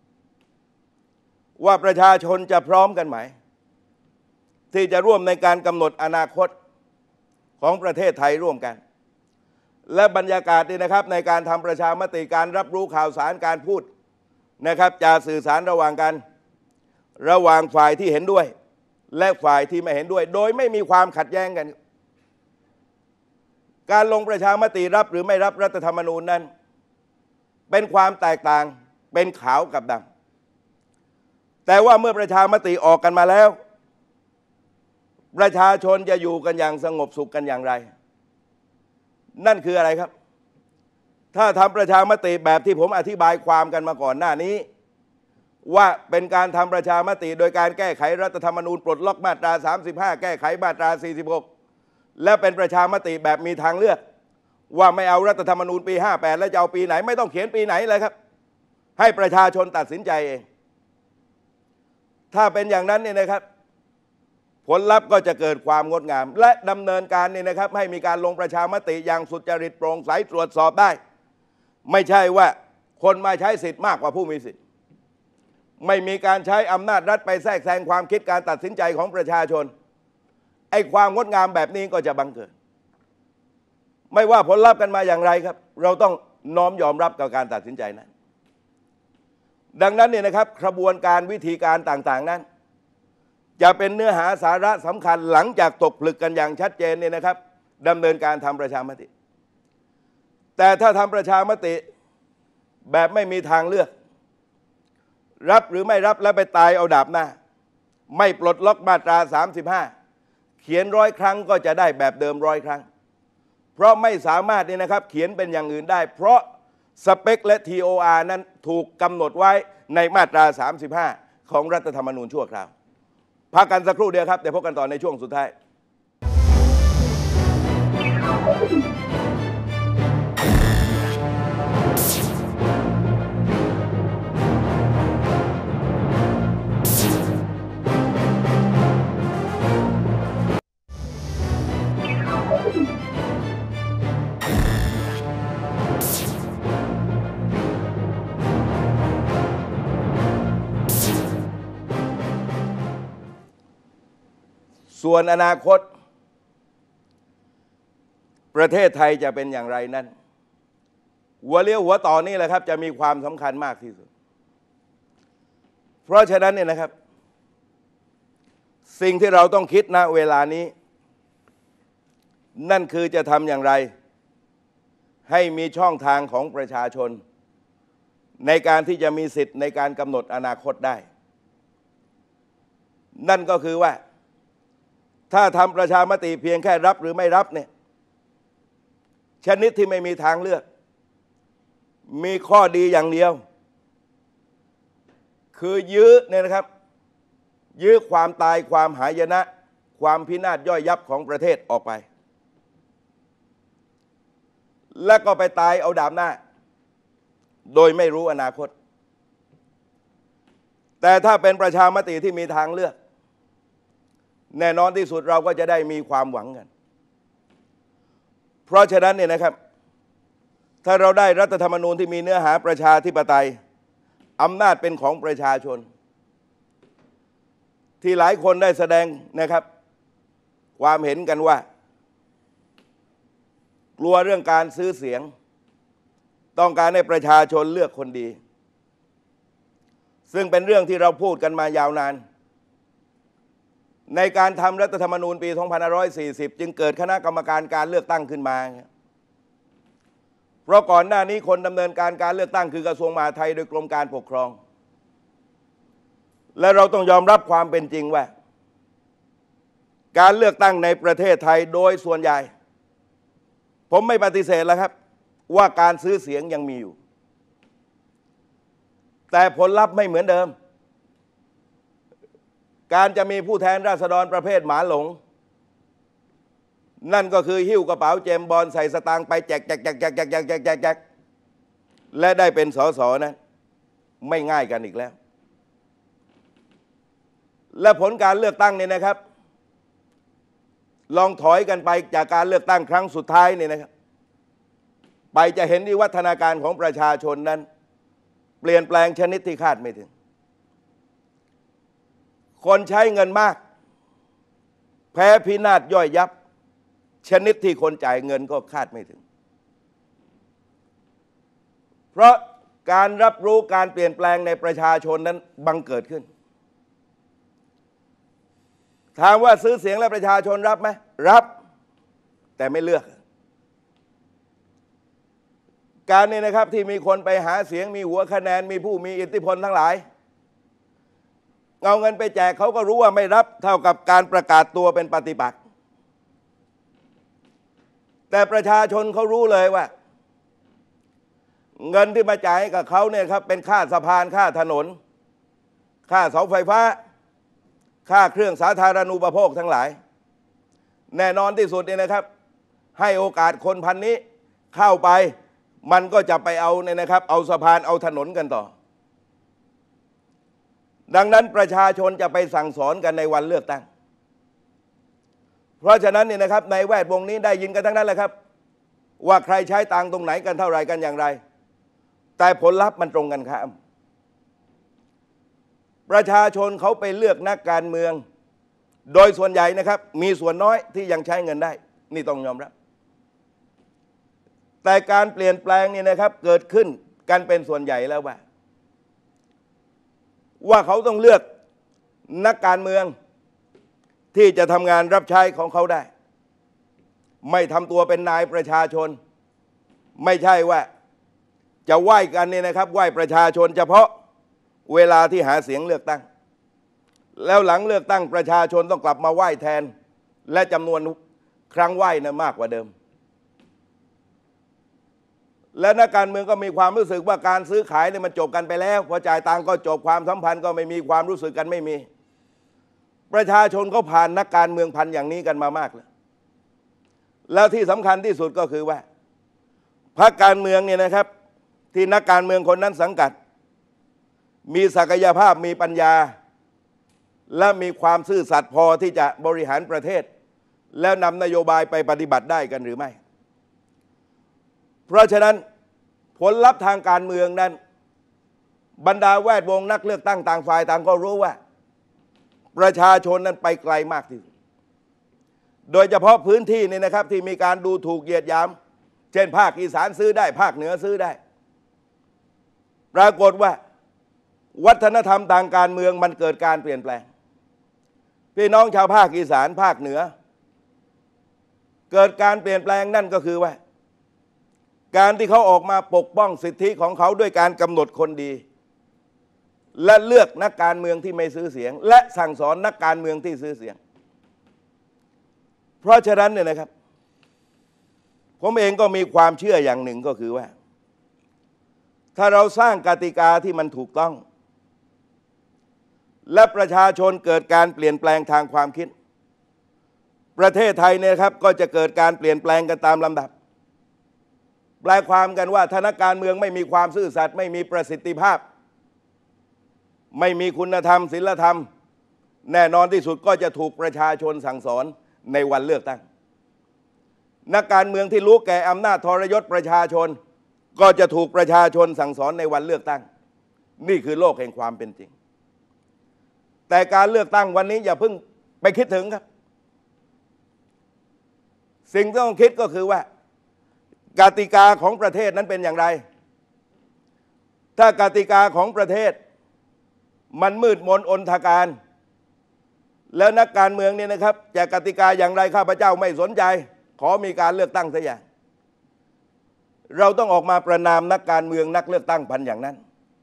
ว่าประชาชนจะพร้อมกันไหมที่จะร่วมในการกำหนดอนาคตของประเทศไทยร่วมกันและบรรยากาศนี่นะครับในการทำประชามติการรับรู้ข่าวสารการพูดนะครับจะสื่อสารระหว่างกันระหว่างฝ่ายที่เห็นด้วยและฝ่ายที่ไม่เห็นด้วยโดยไม่มีความขัดแย้งกันการลงประชามติรับหรือไม่รับรัฐธรรมนูญนั้นเป็นความแตกต่างเป็นขาวกับดำแต่ว่าเมื่อประชามติออกกันมาแล้วประชาชนจะอยู่กันอย่างสงบสุขกันอย่างไรนั่นคืออะไรครับถ้าทำประชามติแบบที่ผมอธิบายความกันมาก่อนหน้านี้ว่าเป็นการทำประชามติโดยการแก้ไขรัฐธรรมนูญปลดล็อกมาตราสามสิบห้าแก้ไขมาตราสี่สิบหกและเป็นประชามติแบบมีทางเลือกว่าไม่เอารัฐธรรมนูญปีห้าแปดแล้วจะเอาปีไหนไม่ต้องเขียนปีไหนเลยครับให้ประชาชนตัดสินใจเองถ้าเป็นอย่างนั้นเนี่ยนะครับผลลัพธ์ก็จะเกิดความงดงามและดำเนินการนี่นะครับให้มีการลงประชามติอย่างสุจริตโปร่งใสตรวจสอบได้ไม่ใช่ว่าคนมาใช้สิทธิ์มากกว่าผู้มีสิทธิ์ไม่มีการใช้อำนาจรัฐไปแทรกแซงความคิดการตัดสินใจของประชาชนไอ้ความงดงามแบบนี้ก็จะบังเกิดไม่ว่าผลลัพธ์กันมาอย่างไรครับเราต้องน้อมยอมรับกับการตัดสินใจนั้นดังนั้นเนี่ยนะครับกระบวนการวิธีการต่างๆนั้นจะเป็นเนื้อหาสาระสำคัญหลังจากตกผลึกกันอย่างชัดเจนเนี่ยนะครับดำเนินการทำประชามติแต่ถ้าทำประชามติแบบไม่มีทางเลือกรับหรือไม่รับแล้วไปตายเอาดาบหน้าไม่ปลดล็อกมาตราสามสิบห้าเขียนร้อยครั้งก็จะได้แบบเดิมร้อยครั้งเพราะไม่สามารถนี่นะครับเขียนเป็นอย่างอื่นได้เพราะสเปคและ ที โอ อาร์ นั้นถูกกำหนดไว้ในมาตราสามสิบห้าของรัฐธรรมนูญชั่วคราวพักกันสักครู่เดียวครับเดี๋ยวพบกันต่อในช่วงสุดท้าย ส่วนอนาคตประเทศไทยจะเป็นอย่างไรนั้นหัวเลี้ยวหัวต่อนี่แหละครับจะมีความสำคัญมากที่สุดเพราะฉะนั้นเนี่ยนะครับสิ่งที่เราต้องคิดณเวลานี้นั่นคือจะทำอย่างไรให้มีช่องทางของประชาชนในการที่จะมีสิทธิ์ในการกำหนดอนาคตได้นั่นก็คือว่าถ้าทำประชามติเพียงแค่รับหรือไม่รับเนี่ยชนิดที่ไม่มีทางเลือกมีข้อดีอย่างเดียวคือยื้อเนี่ยนะครับยื้อความตายความหายนะความพินาศย่อยยับของประเทศออกไปแล้วก็ไปตายเอาดาบหน้าโดยไม่รู้อนาคตแต่ถ้าเป็นประชามติที่มีทางเลือกแน่นอนที่สุดเราก็จะได้มีความหวังกันเพราะฉะนั้นเนี่ยนะครับถ้าเราได้รัฐธรรมนูญที่มีเนื้อหาประชาธิปไตยอำนาจเป็นของประชาชนที่หลายคนได้แสดงนะครับความเห็นกันว่ากลัวเรื่องการซื้อเสียงต้องการให้ประชาชนเลือกคนดีซึ่งเป็นเรื่องที่เราพูดกันมายาวนานในการทำรัฐธรรมนูญปี สองพันห้าร้อยสี่สิบ จึงเกิดคณะกรรมการการเลือกตั้งขึ้นมาเพราะก่อนหน้านี้คนดำเนินการการเลือกตั้งคือกระทรวงมหาดไทยโดยกรมการปกครองและเราต้องยอมรับความเป็นจริงว่าการเลือกตั้งในประเทศไทยโดยส่วนใหญ่ผมไม่ปฏิเสธแล้วครับว่าการซื้อเสียงยังมีอยู่แต่ผลลัพธ์ไม่เหมือนเดิมการจะมีผู้แทนราษฎรประเภทหมาหลงนั่นก็คือหิ้วกระเป๋าเจมบอลใส่สตางค์ไปแจกแจกแจกแจกแจกแจกแจกแจกแจกและได้เป็นสสนะไม่ง่ายกันอีกแล้วและผลการเลือกตั้งเนี่ยนะครับลองถอยกันไปจากการเลือกตั้งครั้งสุดท้ายเนี่ยนะครับไปจะเห็นที่วัฒนาการของประชาชนนั้นเปลี่ยนแปลงชนิดที่คาดไม่ถึงคนใช้เงินมากแพ้พินาศย่อยยับชนิดที่คนจ่ายเงินก็คาดไม่ถึงเพราะการรับรู้การเปลี่ยนแปลงในประชาชนนั้นบังเกิดขึ้นถามว่าซื้อเสียงและประชาชนรับไหมรับแต่ไม่เลือกการนี้นะครับที่มีคนไปหาเสียงมีหัวคะแนนมีผู้มีอิทธิพลทั้งหลายเอาเงินไปแจกเขาก็รู้ว่าไม่รับเท่ากับการประกาศตัวเป็นปฏิปักษ์แต่ประชาชนเขารู้เลยว่าเงินที่มาจ่ายให้กับเขาเนี่ยครับเป็นค่าสะพานค่าถนนค่าเสาไฟฟ้าค่าเครื่องสาธารณูปโภคทั้งหลายแน่นอนที่สุดเนี่ยนะครับให้โอกาสคนพันนี้เข้าไปมันก็จะไปเอาเนี่ยนะครับเอาสะพานเอาถนนกันต่อดังนั้นประชาชนจะไปสั่งสอนกันในวันเลือกตั้งเพราะฉะนั้นเนี่ยนะครับในแวดวงนี้ได้ยินกันทั้งนั้นแหละครับว่าใครใช้ตังค์ตรงไหนกันเท่าไรกันอย่างไรแต่ผลลัพธ์มันตรงกันข้ามประชาชนเขาไปเลือกนักการเมืองโดยส่วนใหญ่นะครับมีส่วนน้อยที่ยังใช้เงินได้นี่ต้องยอมรับแต่การเปลี่ยนแปลงนี่นะครับเกิดขึ้นกันเป็นส่วนใหญ่แล้วว่าว่าเขาต้องเลือกนักการเมืองที่จะทำงานรับใช้ของเขาได้ไม่ทำตัวเป็นนายประชาชนไม่ใช่ว่าจะไหว้กันเนี่ยนะครับไหว้ประชาชนเฉพาะเวลาที่หาเสียงเลือกตั้งแล้วหลังเลือกตั้งประชาชนต้องกลับมาไหว้แทนและจำนวนครั้งไหว้นะมากกว่าเดิมและนักการเมืองก็มีความรู้สึกว่าการซื้อขายเนี่ยมันจบกันไปแล้วพอจ่ายตังค์ก็จบความสัมพันธ์ก็ไม่มีความรู้สึกกันไม่มีประชาชนเขาผ่านนักการเมืองพันอย่างนี้กันมามากแล้วแล้วที่สำคัญที่สุดก็คือว่าพรรคการเมืองเนี่ยนะครับที่นักการเมืองคนนั้นสังกัดมีศักยภาพมีปัญญาและมีความซื่อสัตย์พอที่จะบริหารประเทศแล้วนำนโยบายไปปฏิบัติได้กันหรือไม่เพราะฉะนั้นผลลัพธ์ทางการเมืองนั้นบรรดาแวดวงนักเลือกตั้งต่างฝ่ายต่างก็รู้ว่าประชาชนนั้นไปไกลมากที่สุดโดยเฉพาะพื้นที่นี่นะครับที่มีการดูถูกเหยียดหยามเช่นภาคอีสานซื้อได้ภาคเหนือซื้อได้ปรากฏว่าวัฒนธรรมทางการเมืองมันเกิดการเปลี่ยนแปลงพี่น้องชาวภาคอีสานภาคเหนือเกิดการเปลี่ยนแปลงนั่นก็คือว่าการที่เขาออกมาปกป้องสิทธิของเขาด้วยการกำหนดคนดีและเลือกนักการเมืองที่ไม่ซื้อเสียงและสั่งสอนนักการเมืองที่ซื้อเสียงเพราะฉะนั้นเนี่ยนะครับผมเองก็มีความเชื่ออย่างหนึ่งก็คือว่าถ้าเราสร้างกติกาที่มันถูกต้องและประชาชนเกิดการเปลี่ยนแปลงทางความคิดประเทศไทยเนี่ยครับก็จะเกิดการเปลี่ยนแปลงกันตามลำดับแปลความกันว่าถ้านักการเมืองไม่มีความซื่อสัตย์ไม่มีประสิทธิภาพไม่มีคุณธรรมศีลธรรมแน่นอนที่สุดก็จะถูกประชาชนสั่งสอนในวันเลือกตั้งนักการเมืองที่รู้แก่อำนาจทรยศประชาชนก็จะถูกประชาชนสั่งสอนในวันเลือกตั้งนี่คือโลกแห่งความเป็นจริงแต่การเลือกตั้งวันนี้อย่าเพิ่งไปคิดถึงครับสิ่งที่ต้องคิดก็คือว่ากติกาของประเทศนั้นเป็นอย่างไรถ้ากติกาของประเทศมันมืดมนอนทการแล้วนักการเมืองเนี่ยนะครับจะกติกาอย่างไรข้าพเจ้าไม่สนใจขอมีการเลือกตั้งสักอย่างเราต้องออกมาประณามนักการเมืองนักเลือกตั้งพันอย่างนั้น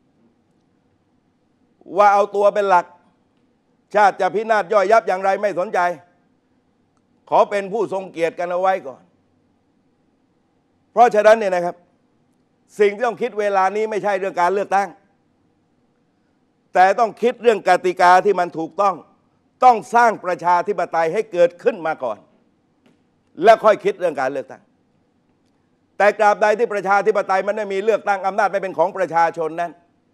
ว่าเอาตัวเป็นหลักชาติจะพินาศย่อยยับอย่างไรไม่สนใจขอเป็นผู้ทรงเกียรติกันเอาไว้ก่อนเพราะฉะนั้นเนี่ยนะครับสิ่งที่ต้องคิดเวลานี้ไม่ใช่เรื่องการเลือกตั้งแต่ต้องคิดเรื่องกติกาที่มันถูกต้องต้องสร้างประชาธิปไตยให้เกิดขึ้นมาก่อนแล้วค่อยคิดเรื่องการเลือกตั้งแต่ตราบใดที่ประชาธิปไตยมันไม่มีเลือกตั้งอำนาจไม่เป็นของประชาชนนั้น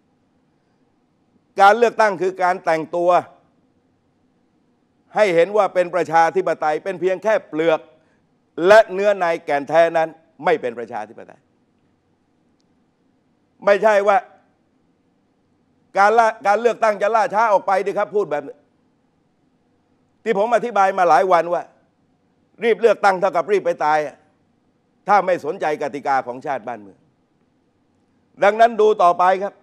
การเลือกตั้งคือการแต่งตัวให้เห็นว่าเป็นประชาธิปไตยเป็นเพียงแค่เปลือกและเนื้อในแก่นแท้นั้นไม่เป็นประชาธิปไตยไม่ใช่ว่าการละการเลือกตั้งจะล่าช้าออกไปดิครับพูดแบบที่ผมอธิบายมาหลายวันว่ารีบเลือกตั้งเท่ากับรีบไปตายถ้าไม่สนใจกติกาของชาติบ้านเมืองดังนั้นดูต่อไปครับ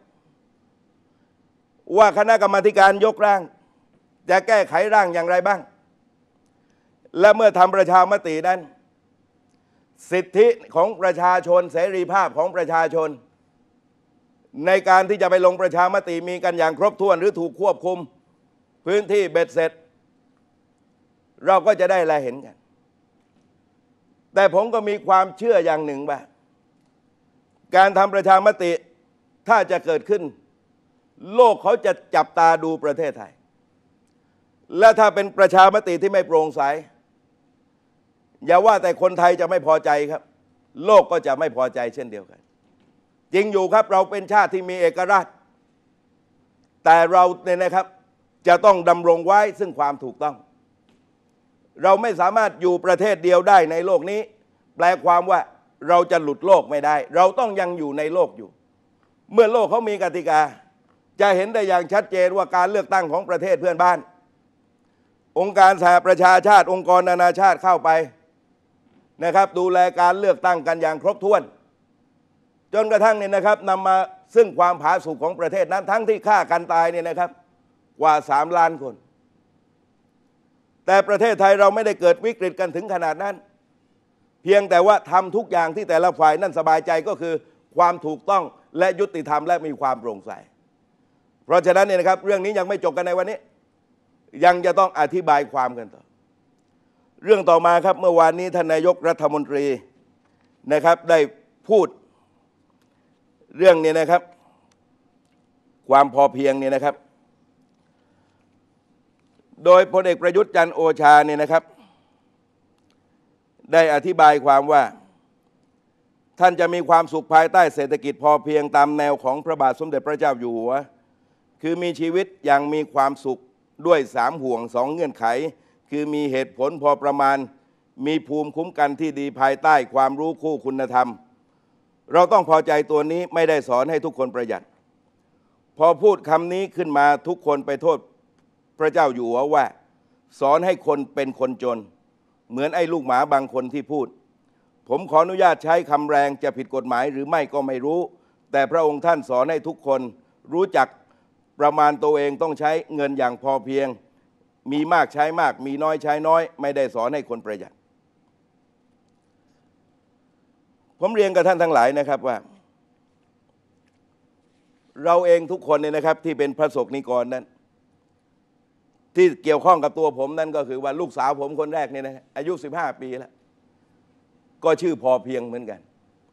ว่าคณะกรรมาการยกร่างจะแก้ไขร่างอย่างไรบ้างและเมื่อทำประชามตินั้นสิทธิของประชาชนเสรีภาพของประชาชนในการที่จะไปลงประชามติมีกันอย่างครบถ้วนหรือถูกควบคุมพื้นที่เบ็ดเสร็จเราก็จะได้แลเห็นกันแต่ผมก็มีความเชื่ออย่างหนึ่งว่าการทำประชามติถ้าจะเกิดขึ้นโลกเขาจะจับตาดูประเทศไทยและถ้าเป็นประชามติที่ไม่โปร่งใสอย่าว่าแต่คนไทยจะไม่พอใจครับโลกก็จะไม่พอใจเช่นเดียวกันจริงอยู่ครับเราเป็นชาติที่มีเอกราชแต่เราเนี่ยนะครับจะต้องดำรงไว้ซึ่งความถูกต้องเราไม่สามารถอยู่ประเทศเดียวได้ในโลกนี้แปลความว่าเราจะหลุดโลกไม่ได้เราต้องยังอยู่ในโลกอยู่เมื่อโลกเขามีกติกาจะเห็นได้อย่างชัดเจนว่าการเลือกตั้งของประเทศเพื่อนบ้านองค์การสหประชาชาติองค์กรนานาชาติเข้าไปนะครับดูแลการเลือกตั้งกันอย่างครบถ้วนจนกระทั่งเนี่ยนะครับนำมาซึ่งความผาสุกของประเทศนั้นทั้งที่ฆ่ากันตายเนี่ยนะครับกว่าสามล้านคนแต่ประเทศไทยเราไม่ได้เกิดวิกฤตกันถึงขนาดนั้นเพียงแต่ว่าทำทุกอย่างที่แต่ละฝ่ายนั่นสบายใจก็คือความถูกต้องและยุติธรรมและมีความโปร่งใสเพราะฉะนั้นเนี่ยนะครับเรื่องนี้ยังไม่จบกันในวันนี้ยังจะต้องอธิบายความกันต่อเรื่องต่อมาครับเมื่อวานนี้ท่านนายกรัฐมนตรีนะครับได้พูดเรื่องนี้นะครับความพอเพียงเนี่ยนะครับโดยพลเอกประยุทธ์จันทร์โอชาเนี่ยนะครับได้อธิบายความว่าท่านจะมีความสุขภายใต้เศรษฐกิจพอเพียงตามแนวของพระบาทสมเด็จพระเจ้าอยู่หัวคือมีชีวิตอย่างมีความสุขด้วยสามห่วงสองเงื่อนไขคือมีเหตุผลพอประมาณมีภูมิคุ้มกันที่ดีภายใต้ความรู้คู่คุณธรรมเราต้องพอใจตัวนี้ไม่ได้สอนให้ทุกคนประหยัดพอพูดคำนี้ขึ้นมาทุกคนไปโทษพระเจ้าอยู่หัวว่าสอนให้คนเป็นคนจนเหมือนไอ้ลูกหมาบางคนที่พูดผมขออนุญาตใช้คำแรงจะผิดกฎหมายหรือไม่ก็ไม่รู้แต่พระองค์ท่านสอนให้ทุกคนรู้จักประมาณตัวเองต้องใช้เงินอย่างพอเพียงมีมากใช้มากมีน้อยใช้น้อยไม่ได้สอนให้คนประหยัดผมเรียนกับท่านทั้งหลายนะครับว่าเราเองทุกคนเนี่ยนะครับที่เป็นพระสงฆ์นิกรนั้นที่เกี่ยวข้องกับตัวผมนั่นก็คือว่าลูกสาวผมคนแรกเนี่ยนะอายุสิบห้าปีแล้วก็ชื่อพอเพียงเหมือนกัน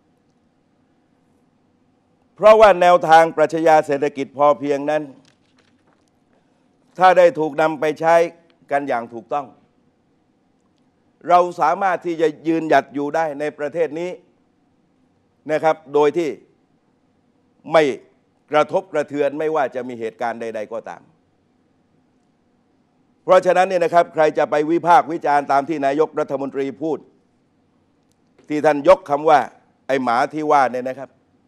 เพราะว่าแนวทางปรัชญาเศรษฐกิจพอเพียงนั้นถ้าได้ถูกนำไปใช้กันอย่างถูกต้องเราสามารถที่จะยืนหยัดอยู่ได้ในประเทศนี้นะครับโดยที่ไม่กระทบกระเทือนไม่ว่าจะมีเหตุการณ์ใดๆก็ตามเพราะฉะนั้นเนี่ยนะครับใครจะไปวิพากษ์วิจารณ์ตามที่นายกรัฐมนตรีพูดที่ท่านยกคำว่าไอ้หมาที่ว่าเนี่ยนะครับ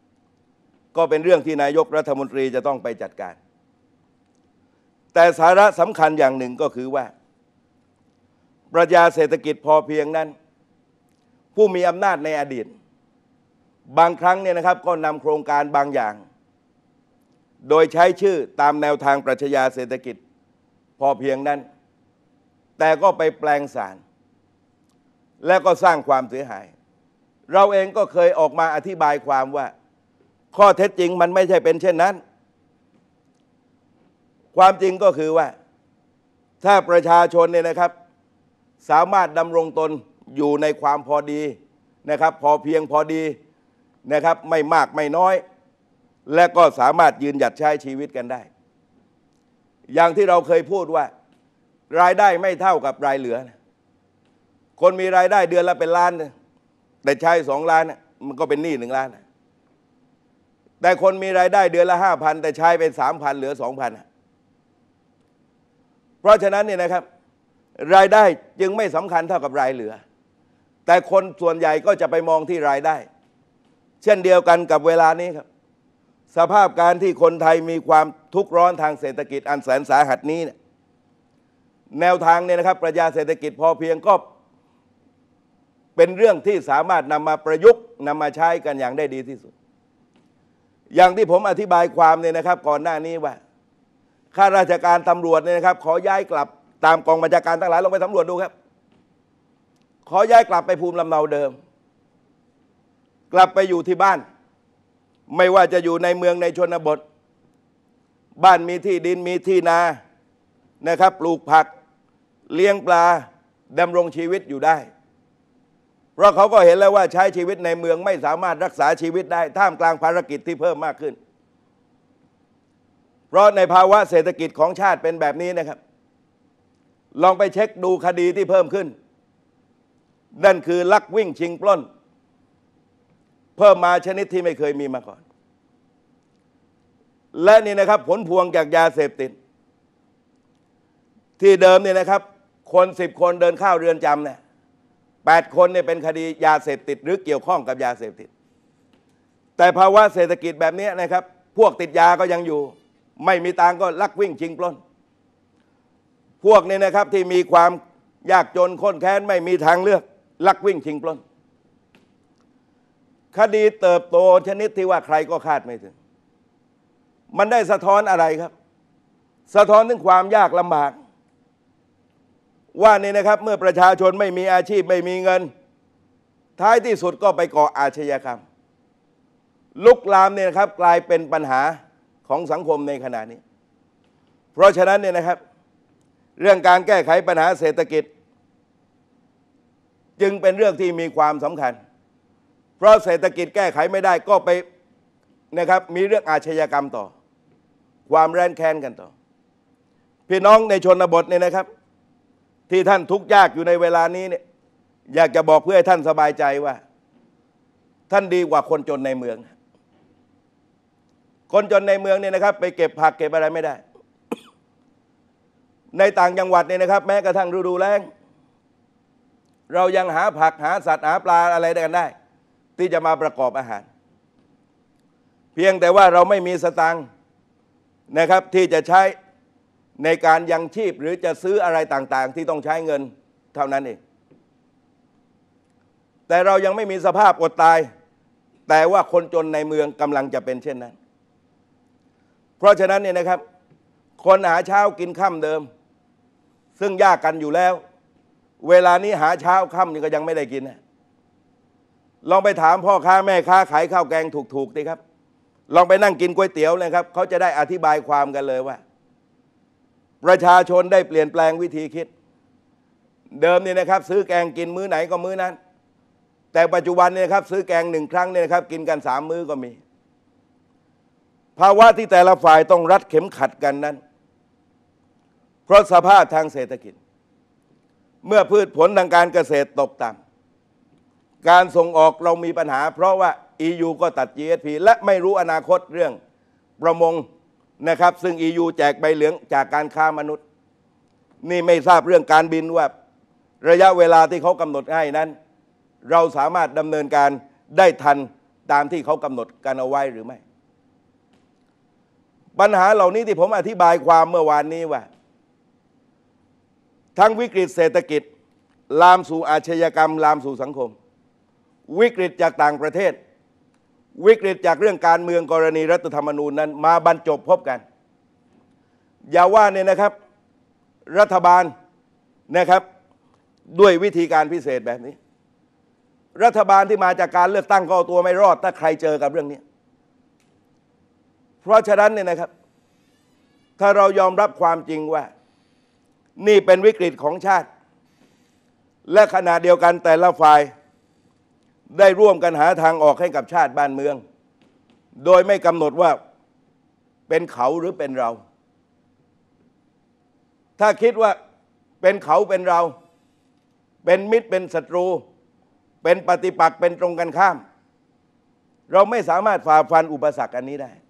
ก็เป็นเรื่องที่นายกรัฐมนตรีจะต้องไปจัดการแต่สาระสำคัญอย่างหนึ่งก็คือว่าปรัชญาเศรษฐกิจพอเพียงนั้นผู้มีอำนาจในอดีตบางครั้งเนี่ยนะครับก็นำโครงการบางอย่างโดยใช้ชื่อตามแนวทางปรัชญาเศรษฐกิจพอเพียงนั้นแต่ก็ไปแปลงสารและก็สร้างความเสียหายเราเองก็เคยออกมาอธิบายความว่าข้อเท็จจริงมันไม่ใช่เป็นเช่นนั้นความจริงก็คือว่าถ้าประชาชนเนี่ยนะครับสามารถดำรงตนอยู่ในความพอดีนะครับพอเพียงพอดีนะครับไม่มากไม่น้อยและก็สามารถยืนหยัดใช้ชีวิตกันได้อย่างที่เราเคยพูดว่ารายได้ไม่เท่ากับรายเหลือคนมีรายได้เดือนละเป็นล้านแต่ใช้สองล้านมันก็เป็นหนี้หนึ่งล้านแต่คนมีรายได้เดือนละห้าพันแต่ใช้เป็นสามพันเหลือสองพันเพราะฉะนั้นเนี่ยนะครับรายได้จึงไม่สำคัญเท่ากับรายเหลือแต่คนส่วนใหญ่ก็จะไปมองที่รายได้เช่นเดียวกันกับเวลานี้ครับสภาพการที่คนไทยมีความทุกข์ร้อนทางเศรษฐกิจอันแสนสาหัสนี้เนี่ยแนวทางเนี่ยนะครับปรัชญาเศรษฐกิจพอเพียงก็เป็นเรื่องที่สามารถนำมาประยุกต์นำมาใช้กันอย่างได้ดีที่สุดอย่างที่ผมอธิบายความเนี่ยนะครับก่อนหน้านี้ว่าข้าราชการตำรวจเนี่ยนะครับขอย้ายกลับตามกองบัญชาการทั้งหลายลองไปสำรวจดูครับขอย้ายกลับไปภูมิลำเนาเดิมกลับไปอยู่ที่บ้านไม่ว่าจะอยู่ในเมืองในชนบทบ้านมีที่ดินมีที่นานะครับปลูกผักเลี้ยงปลาดำรงชีวิตอยู่ได้เพราะเขาก็เห็นแล้วว่าใช้ชีวิตในเมืองไม่สามารถรักษาชีวิตได้ท่ามกลางภารกิจที่เพิ่มมากขึ้นเพราะในภาวะเศรษฐกิจของชาติเป็นแบบนี้นะครับลองไปเช็คดูคดีที่เพิ่มขึ้นนั่นคือลักวิ่งชิงปล้นเพิ่มมาชนิดที่ไม่เคยมีมาก่อนและนี่นะครับผลพวงจากยาเสพติดที่เดิมเนี่ยนะครับคนสิบคนเดินเข้าเรือนจำเนี่ยแปดคนเนี่ยเป็นคดียาเสพติดหรือเกี่ยวข้องกับยาเสพติดแต่ภาวะเศรษฐกิจแบบนี้นะครับพวกติดยาก็ยังอยู่ไม่มีตังก็ลักวิ่งชิงปล้นพวกนี้นะครับที่มีความยากจนข้นแค้นไม่มีทางเลือกลักวิ่งชิงปล้นคดีเติบโตชนิดที่ว่าใครก็คาดไม่ถึงมันได้สะท้อนอะไรครับสะท้อนถึงความยากลำบากว่านี่นะครับเมื่อประชาชนไม่มีอาชีพไม่มีเงินท้ายที่สุดก็ไปก่ออาชญากรรมลุกลามเนี่ยนะครับกลายเป็นปัญหาของสังคมในขณะนี้เพราะฉะนั้นเนี่ยนะครับเรื่องการแก้ไขปัญหาเศรษฐกิจจึงเป็นเรื่องที่มีความสำคัญเพราะเศรษฐกิจแก้ไขไม่ได้ก็ไปนะครับมีเรื่องอาชญากรรมต่อความแร้นแค้นกันต่อพี่น้องในชนบทเนี่ยนะครับที่ท่านทุกข์ยากอยู่ในเวลานี้เนี่ยอยากจะบอกเพื่อให้ท่านสบายใจว่าท่านดีกว่าคนจนในเมืองคนจนในเมืองเนี่ยนะครับไปเก็บผักเก็บอะไรไม่ได้ในต่างจังหวัดเนี่ยนะครับแม้กระทั่งฤดูแล้งเรายังหาผักหาสัตว์หาปลาอะไรกันได้ที่จะมาประกอบอาหารเพียงแต่ว่าเราไม่มีสตางค์นะครับที่จะใช้ในการยังชีพหรือจะซื้ออะไรต่างๆที่ต้องใช้เงินเท่านั้นเองแต่เรายังไม่มีสภาพอดตายแต่ว่าคนจนในเมืองกำลังจะเป็นเช่นนั้นเพราะฉะนั้นเนี่ยนะครับคนหาเช้ากินค่ำเดิมซึ่งยากกันอยู่แล้วเวลานี้หาเช้าค่ำนี่ก็ยังไม่ได้กินนะลองไปถามพ่อค้าแม่ค้าขายข้าวแกงถูกๆดิครับลองไปนั่งกินก๋วยเตี๋ยวนะครับเขาจะได้อธิบายความกันเลยว่าประชาชนได้เปลี่ยนแปลงวิธีคิดเดิมเนี่ยนะครับซื้อแกงกินมื้อไหนก็มื้อนั้นแต่ปัจจุบันเนี่ยครับซื้อแกงหนึ่งครั้งเนี่ยนะครับกินกันสามมื้อก็มีภาวะที่แต่ละฝ่ายต้องรัดเข็มขัดกันนั้นเพราะสภาพทางเศรษฐกิจเมื่อพืชผลทางการเกษตรตกต่ำการส่งออกเรามีปัญหาเพราะว่า อี ยู ก็ตัด จี เอส พี และไม่รู้อนาคตเรื่องประมงนะครับซึ่ง อี ยู แจกใบเหลืองจากการค้ามนุษย์นี่ไม่ทราบเรื่องการบินว่าระยะเวลาที่เขากำหนดให้นั้นเราสามารถดำเนินการได้ทันตามที่เขากำหนดกันเอาไว้หรือไม่ปัญหาเหล่านี้ที่ผมอธิบายความเมื่อวานนี้ว่าทั้งวิกฤตเศรษฐกิจลามสู่อาชญากรรมลามสู่สังคมวิกฤตจากต่างประเทศวิกฤตจากเรื่องการเมืองกรณีรัฐธรรมนูญนั้นมาบรรจบพบกันอย่าว่าเนี่ยนะครับรัฐบาลนะครับด้วยวิธีการพิเศษแบบนี้รัฐบาลที่มาจากการเลือกตั้งก็เอาตัวไม่รอดถ้าใครเจอกับเรื่องนี้เพราะฉะนั้นเนี่ยนะครับถ้าเรายอมรับความจริงว่านี่เป็นวิกฤตของชาติและขณะเดียวกันแต่ละฝ่ายได้ร่วมกันหาทางออกให้กับชาติบ้านเมืองโดยไม่กำหนดว่าเป็นเขาหรือเป็นเราถ้าคิดว่าเป็นเขาเป็นเราเป็นมิตรเป็นศัตรูเป็นปฏิปักษ์เป็นตรงกันข้ามเราไม่สามารถฝ่าฟันอุปสรรคอันนี้ได้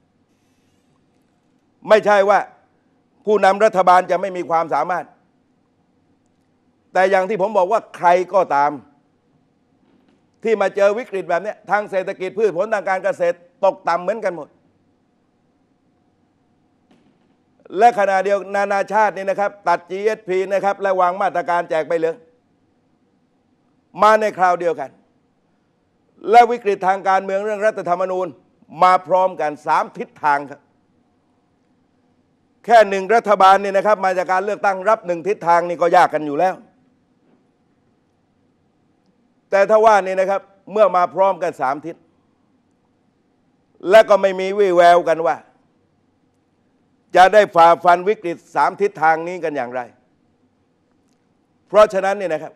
ไม่ใช่ว่าผู้นำรัฐบาลจะไม่มีความสามารถแต่อย่างที่ผมบอกว่าใครก็ตามที่มาเจอวิกฤตแบบนี้ทางเศรษฐกิจพืชผลทางการเกษตรตกต่ำเหมือนกันหมดและขณะเดียวนานาชาตินี่นะครับตัด จี เอส พี นะครับและวางมาตรการแจกใบเหลืองมาในคราวเดียวกันและวิกฤตทางการเมืองเรื่องรัฐธรรมนูญมาพร้อมกันสามทิศทางครับแค่หนึ่งรัฐบาลนี่นะครับมาจากการเลือกตั้งรับหนึ่งทิศทางนี่ก็ยากกันอยู่แล้วแต่ถ้าว่านี่นะครับเมื่อมาพร้อมกันสามทิศและก็ไม่มีวี่แววกันว่าจะได้ฝ่าฟันวิกฤตสามทิศทางนี้กันอย่างไรเพราะฉะนั้นเนี่ยนะครับ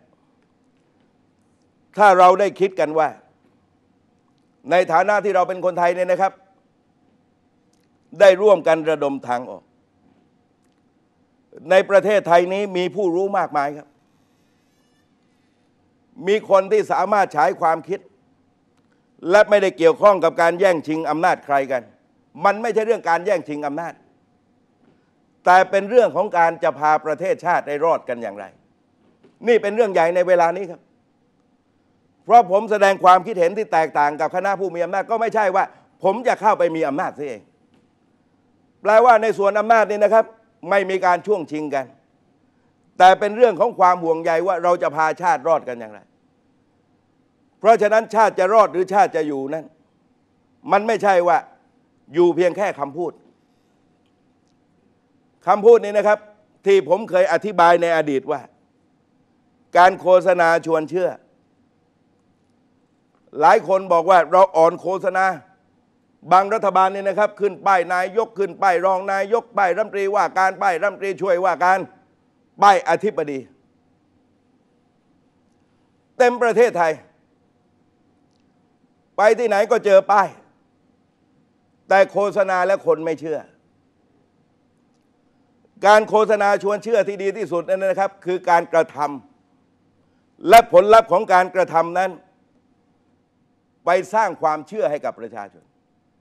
ถ้าเราได้คิดกันว่าในฐานะที่เราเป็นคนไทยเนี่ยนะครับได้ร่วมกันระดมทางออกในประเทศไทยนี้มีผู้รู้มากมายครับมีคนที่สามารถฉายความคิดและไม่ได้เกี่ยวข้องกับการแย่งชิงอำนาจใครกันมันไม่ใช่เรื่องการแย่งชิงอำนาจแต่เป็นเรื่องของการจะพาประเทศชาติให้รอดกันอย่างไรนี่เป็นเรื่องใหญ่ในเวลานี้ครับเพราะผมแสดงความคิดเห็นที่แตกต่างกับคณะผู้มีอำนาจก็ไม่ใช่ว่าผมจะเข้าไปมีอำนาจเองแปลว่าในส่วนอำนาจนี้นะครับไม่มีการช่วงชิงกันแต่เป็นเรื่องของความห่วงใยว่าเราจะพาชาติรอดกันอย่างไรเพราะฉะนั้นชาติจะรอดหรือชาติจะอยู่นั้นมันไม่ใช่ว่าอยู่เพียงแค่คำพูดคำพูดนี้นะครับที่ผมเคยอธิบายในอดีตว่าการโฆษณาชวนเชื่อหลายคนบอกว่าเราอ่อนโฆษณาบางรัฐบาลนี่นะครับขึ้นป้ายนายกขึ้นป้ายรองนายกป้ายรัฐมนตรีว่าการป้ายรัฐมนตรีช่วยว่าการป้ายอธิบดีเต็มประเทศไทยไปที่ไหนก็เจอป้ายแต่โฆษณาและคนไม่เชื่อการโฆษณาชวนเชื่อที่ดีที่สุดนั่นนะครับคือการกระทำและผลลัพธ์ของการกระทำนั้นไปสร้างความเชื่อให้กับประชาชน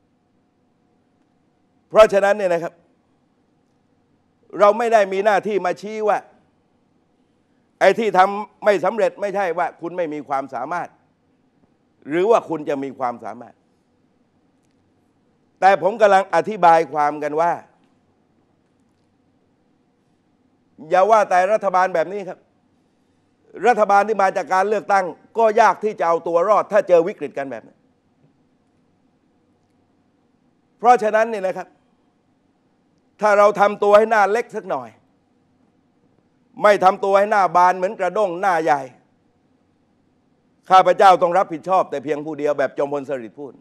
เพราะฉะนั้นเนี่ยนะครับเราไม่ได้มีหน้าที่มาชี้ว่าไอ้ที่ทำไม่สำเร็จไม่ใช่ว่าคุณไม่มีความสามารถหรือว่าคุณจะมีความสามารถแต่ผมกำลังอธิบายความกันว่าอย่าว่าแต่รัฐบาลแบบนี้ครับรัฐบาลที่มาจากการเลือกตั้งก็ยากที่จะเอาตัวรอดถ้าเจอวิกฤตกันแบบนี้เพราะฉะนั้นเนี่ยนะครับถ้าเราทำตัวให้หน้าเล็กสักหน่อยไม่ทำตัวให้หน้าบานเหมือนกระด้งหน้าใหญ่ข้าพเจ้าต้องรับผิดชอบแต่เพียงผู้เดียวแบบจอมพลสฤษดิ์พูด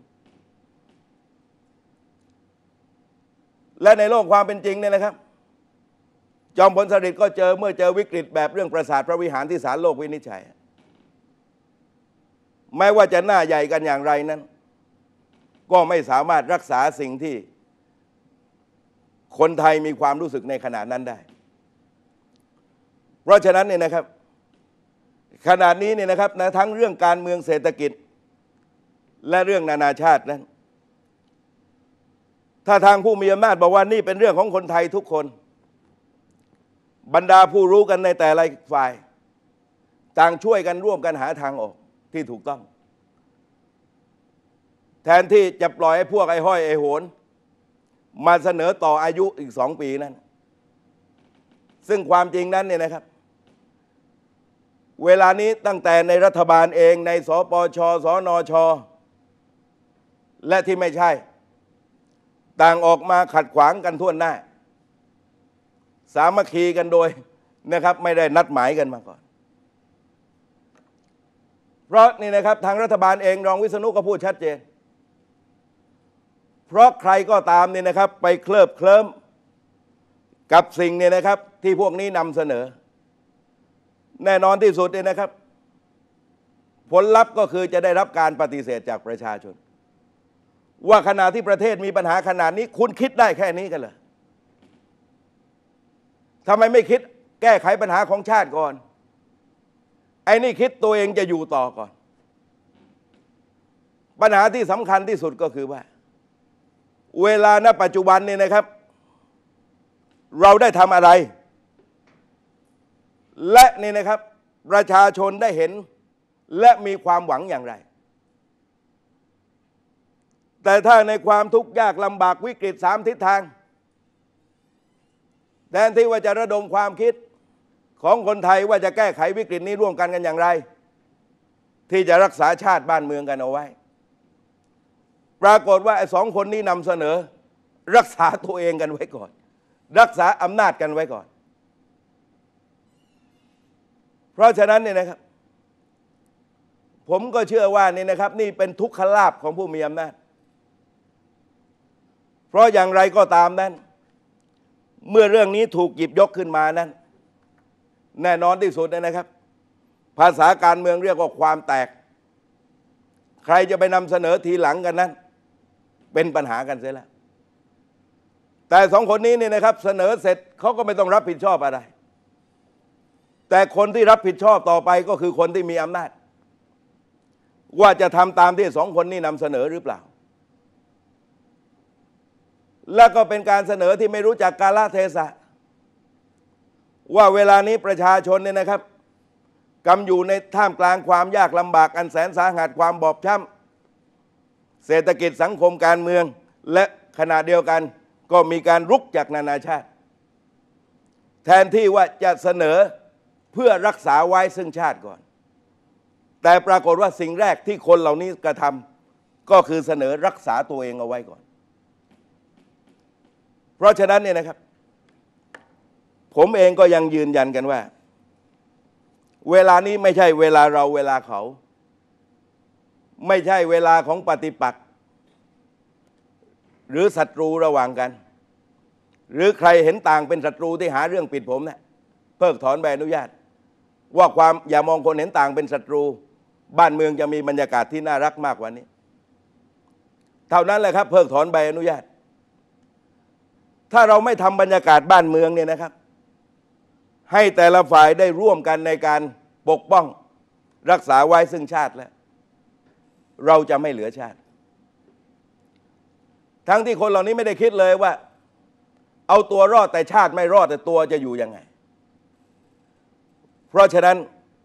และในโลกความเป็นจริงเนี่ยนะครับจอมพลสฤษดิ์ก็เจอเมื่อเจอวิกฤตแบบเรื่องปราสาทพระวิหารที่ศาลโลกวินิจฉัยแม้ว่าจะหน้าใหญ่กันอย่างไรนั้นก็ไม่สามารถรักษาสิ่งที่คนไทยมีความรู้สึกในขณะนั้นได้เพราะฉะนั้นเนี่ยนะครับขณะนี้เนี่ยนะครับนะทั้งเรื่องการเมืองเศรษฐกิจและเรื่องนานาชาตินั้นถ้าทางผู้มีอำนาจบอกว่านี่เป็นเรื่องของคนไทยทุกคนบรรดาผู้รู้กันในแต่ละฝ่ายต่างช่วยกันร่วมกันหาทางออกที่ถูกต้องแทนที่จะปล่อยให้พวกไอ้ห้อยไอ้โหนมาเสนอต่ออายุอีกสองปีนั้นซึ่งความจริงนั้นเนี่ยนะครับเวลานี้ตั้งแต่ในรัฐบาลเองในสปช.สนช.และที่ไม่ใช่ต่างออกมาขัดขวางกันทั่วหน้าสามัคคีกันโดยนะครับไม่ได้นัดหมายกันมาก่อนเพราะนี่นะครับทางรัฐบาลเองรองวิษณุก็พูดชัดเจนเพราะใครก็ตามเนี่ยนะครับไปเคลิบเคลิ้มกับสิ่งเนี่ยนะครับที่พวกนี้นำเสนอแน่นอนที่สุดเนี่ยนะครับผลลัพธ์ก็คือจะได้รับการปฏิเสธจากประชาชนว่าขณะที่ประเทศมีปัญหาขนาดนี้คุณคิดได้แค่นี้กันเหรอทำไมไม่คิดแก้ไขปัญหาของชาติก่อนไอ้นี่คิดตัวเองจะอยู่ต่อก่อนปัญหาที่สำคัญที่สุดก็คือว่าเวลาณปัจจุบันนี่นะครับเราได้ทำอะไรและนี่นะครับประชาชนได้เห็นและมีความหวังอย่างไรแต่ถ้าในความทุกข์ยากลำบากวิกฤตสามทิศทางแทนที่ว่าจะระดมความคิดของคนไทยว่าจะแก้ไขวิกฤตนี้ร่วมกันกันอย่างไรที่จะรักษาชาติบ้านเมืองกันเอาไว้ปรากฏว่าไอ้สองคนนี้นำเสนอรักษาตัวเองกันไว้ก่อนรักษาอำนาจกันไว้ก่อนเพราะฉะนั้นเนี่ยนะครับผมก็เชื่อว่านี่นะครับนี่เป็นทุกขลาภของผู้มีอำนาจเพราะอย่างไรก็ตามนั้นเมื่อเรื่องนี้ถูกหยิบยกขึ้นมานั้นแน่นอนที่สุดนะครับภาษาการเมืองเรียกว่าความแตกใครจะไปนำเสนอทีหลังกันนั้นเป็นปัญหากันเสียแล้วแต่สองคนนี้เนี่ยนะครับเสนอเสร็จเขาก็ไม่ต้องรับผิดชอบอะไรแต่คนที่รับผิดชอบต่อไปก็คือคนที่มีอำนาจว่าจะทำตามที่สองคนนี้นำเสนอหรือเปล่าและก็เป็นการเสนอที่ไม่รู้จักกาลเทศะว่าเวลานี้ประชาชนเนี่ยนะครับกำอยู่ในท่ามกลางความยากลำบากอันแสนสาหัสความบอบช้ำเศรษฐกิจสังคมการเมืองและขณะเดียวกันก็มีการรุกจากนานาชาติแทนที่ว่าจะเสนอเพื่อรักษาไว้ซึ่งชาติก่อนแต่ปรากฏว่าสิ่งแรกที่คนเหล่านี้กระทำก็คือเสนอรักษาตัวเองเอาไว้ก่อนเพราะฉะนั้นเนี่ยนะครับผมเองก็ยังยืนยันกันว่าเวลานี้ไม่ใช่เวลาเราเวลาเขาไม่ใช่เวลาของปฏิปักษ์หรือศัตรูระหว่างกันหรือใครเห็นต่างเป็นศัตรูที่หาเรื่องปิดผมเนะี่ยเพิกถอนใบอนุญาตว่าความอย่ามองคนเห็นต่างเป็นศัตรูบ้านเมืองจะมีบรรยากาศที่น่ารักมากกว่านี้เท่านั้นแหละครับเพิกถอนใบอนุญาตถ้าเราไม่ทำบรรยากาศบ้านเมืองเนี่ยนะครับให้แต่ละฝ่ายได้ร่วมกันในการปกป้องรักษาไว้ซึ่งชาติแล้วเราจะไม่เหลือชาติทั้งที่คนเหล่านี้ไม่ได้คิดเลยว่าเอาตัวรอดแต่ชาติไม่รอดแต่ตัวจะอยู่ยังไงเพราะฉะนั้น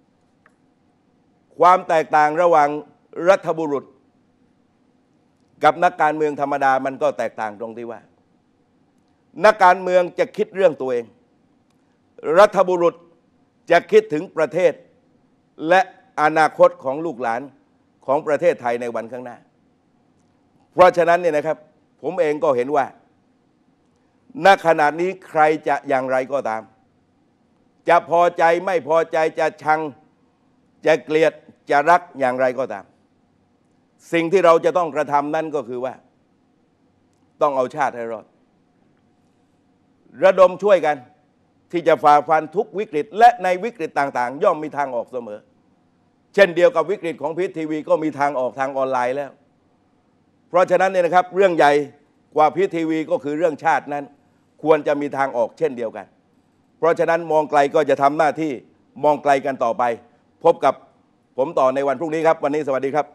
ความแตกต่างระหว่างรัฐบุรุษกับนักการเมืองธรรมดามันก็แตกต่างตรงที่ว่านักการเมืองจะคิดเรื่องตัวเองรัฐบุรุษจะคิดถึงประเทศและอนาคตของลูกหลานของประเทศไทยในวันข้างหน้าเพราะฉะนั้นเนี่ยนะครับผมเองก็เห็นว่าณขณะนี้ใครจะอย่างไรก็ตามจะพอใจไม่พอใจจะชังจะเกลียดจะรักอย่างไรก็ตามสิ่งที่เราจะต้องกระทำนั่นก็คือว่าต้องเอาชาติให้รอดระดมช่วยกันที่จะฝ่าฟันทุกวิกฤตและในวิกฤตต่างๆย่อมมีทางออกเสมอเช่นเดียวกับวิกฤตของพีชทีวีก็มีทางออกทางออนไลน์แล้วเพราะฉะนั้นเนี่ยนะครับเรื่องใหญ่กว่าพีชทีวีก็คือเรื่องชาตินั้นควรจะมีทางออกเช่นเดียวกันเพราะฉะนั้นมองไกลก็จะทำหน้าที่มองไกลกันต่อไปพบกับผมต่อในวันพรุ่งนี้ครับวันนี้สวัสดีครับ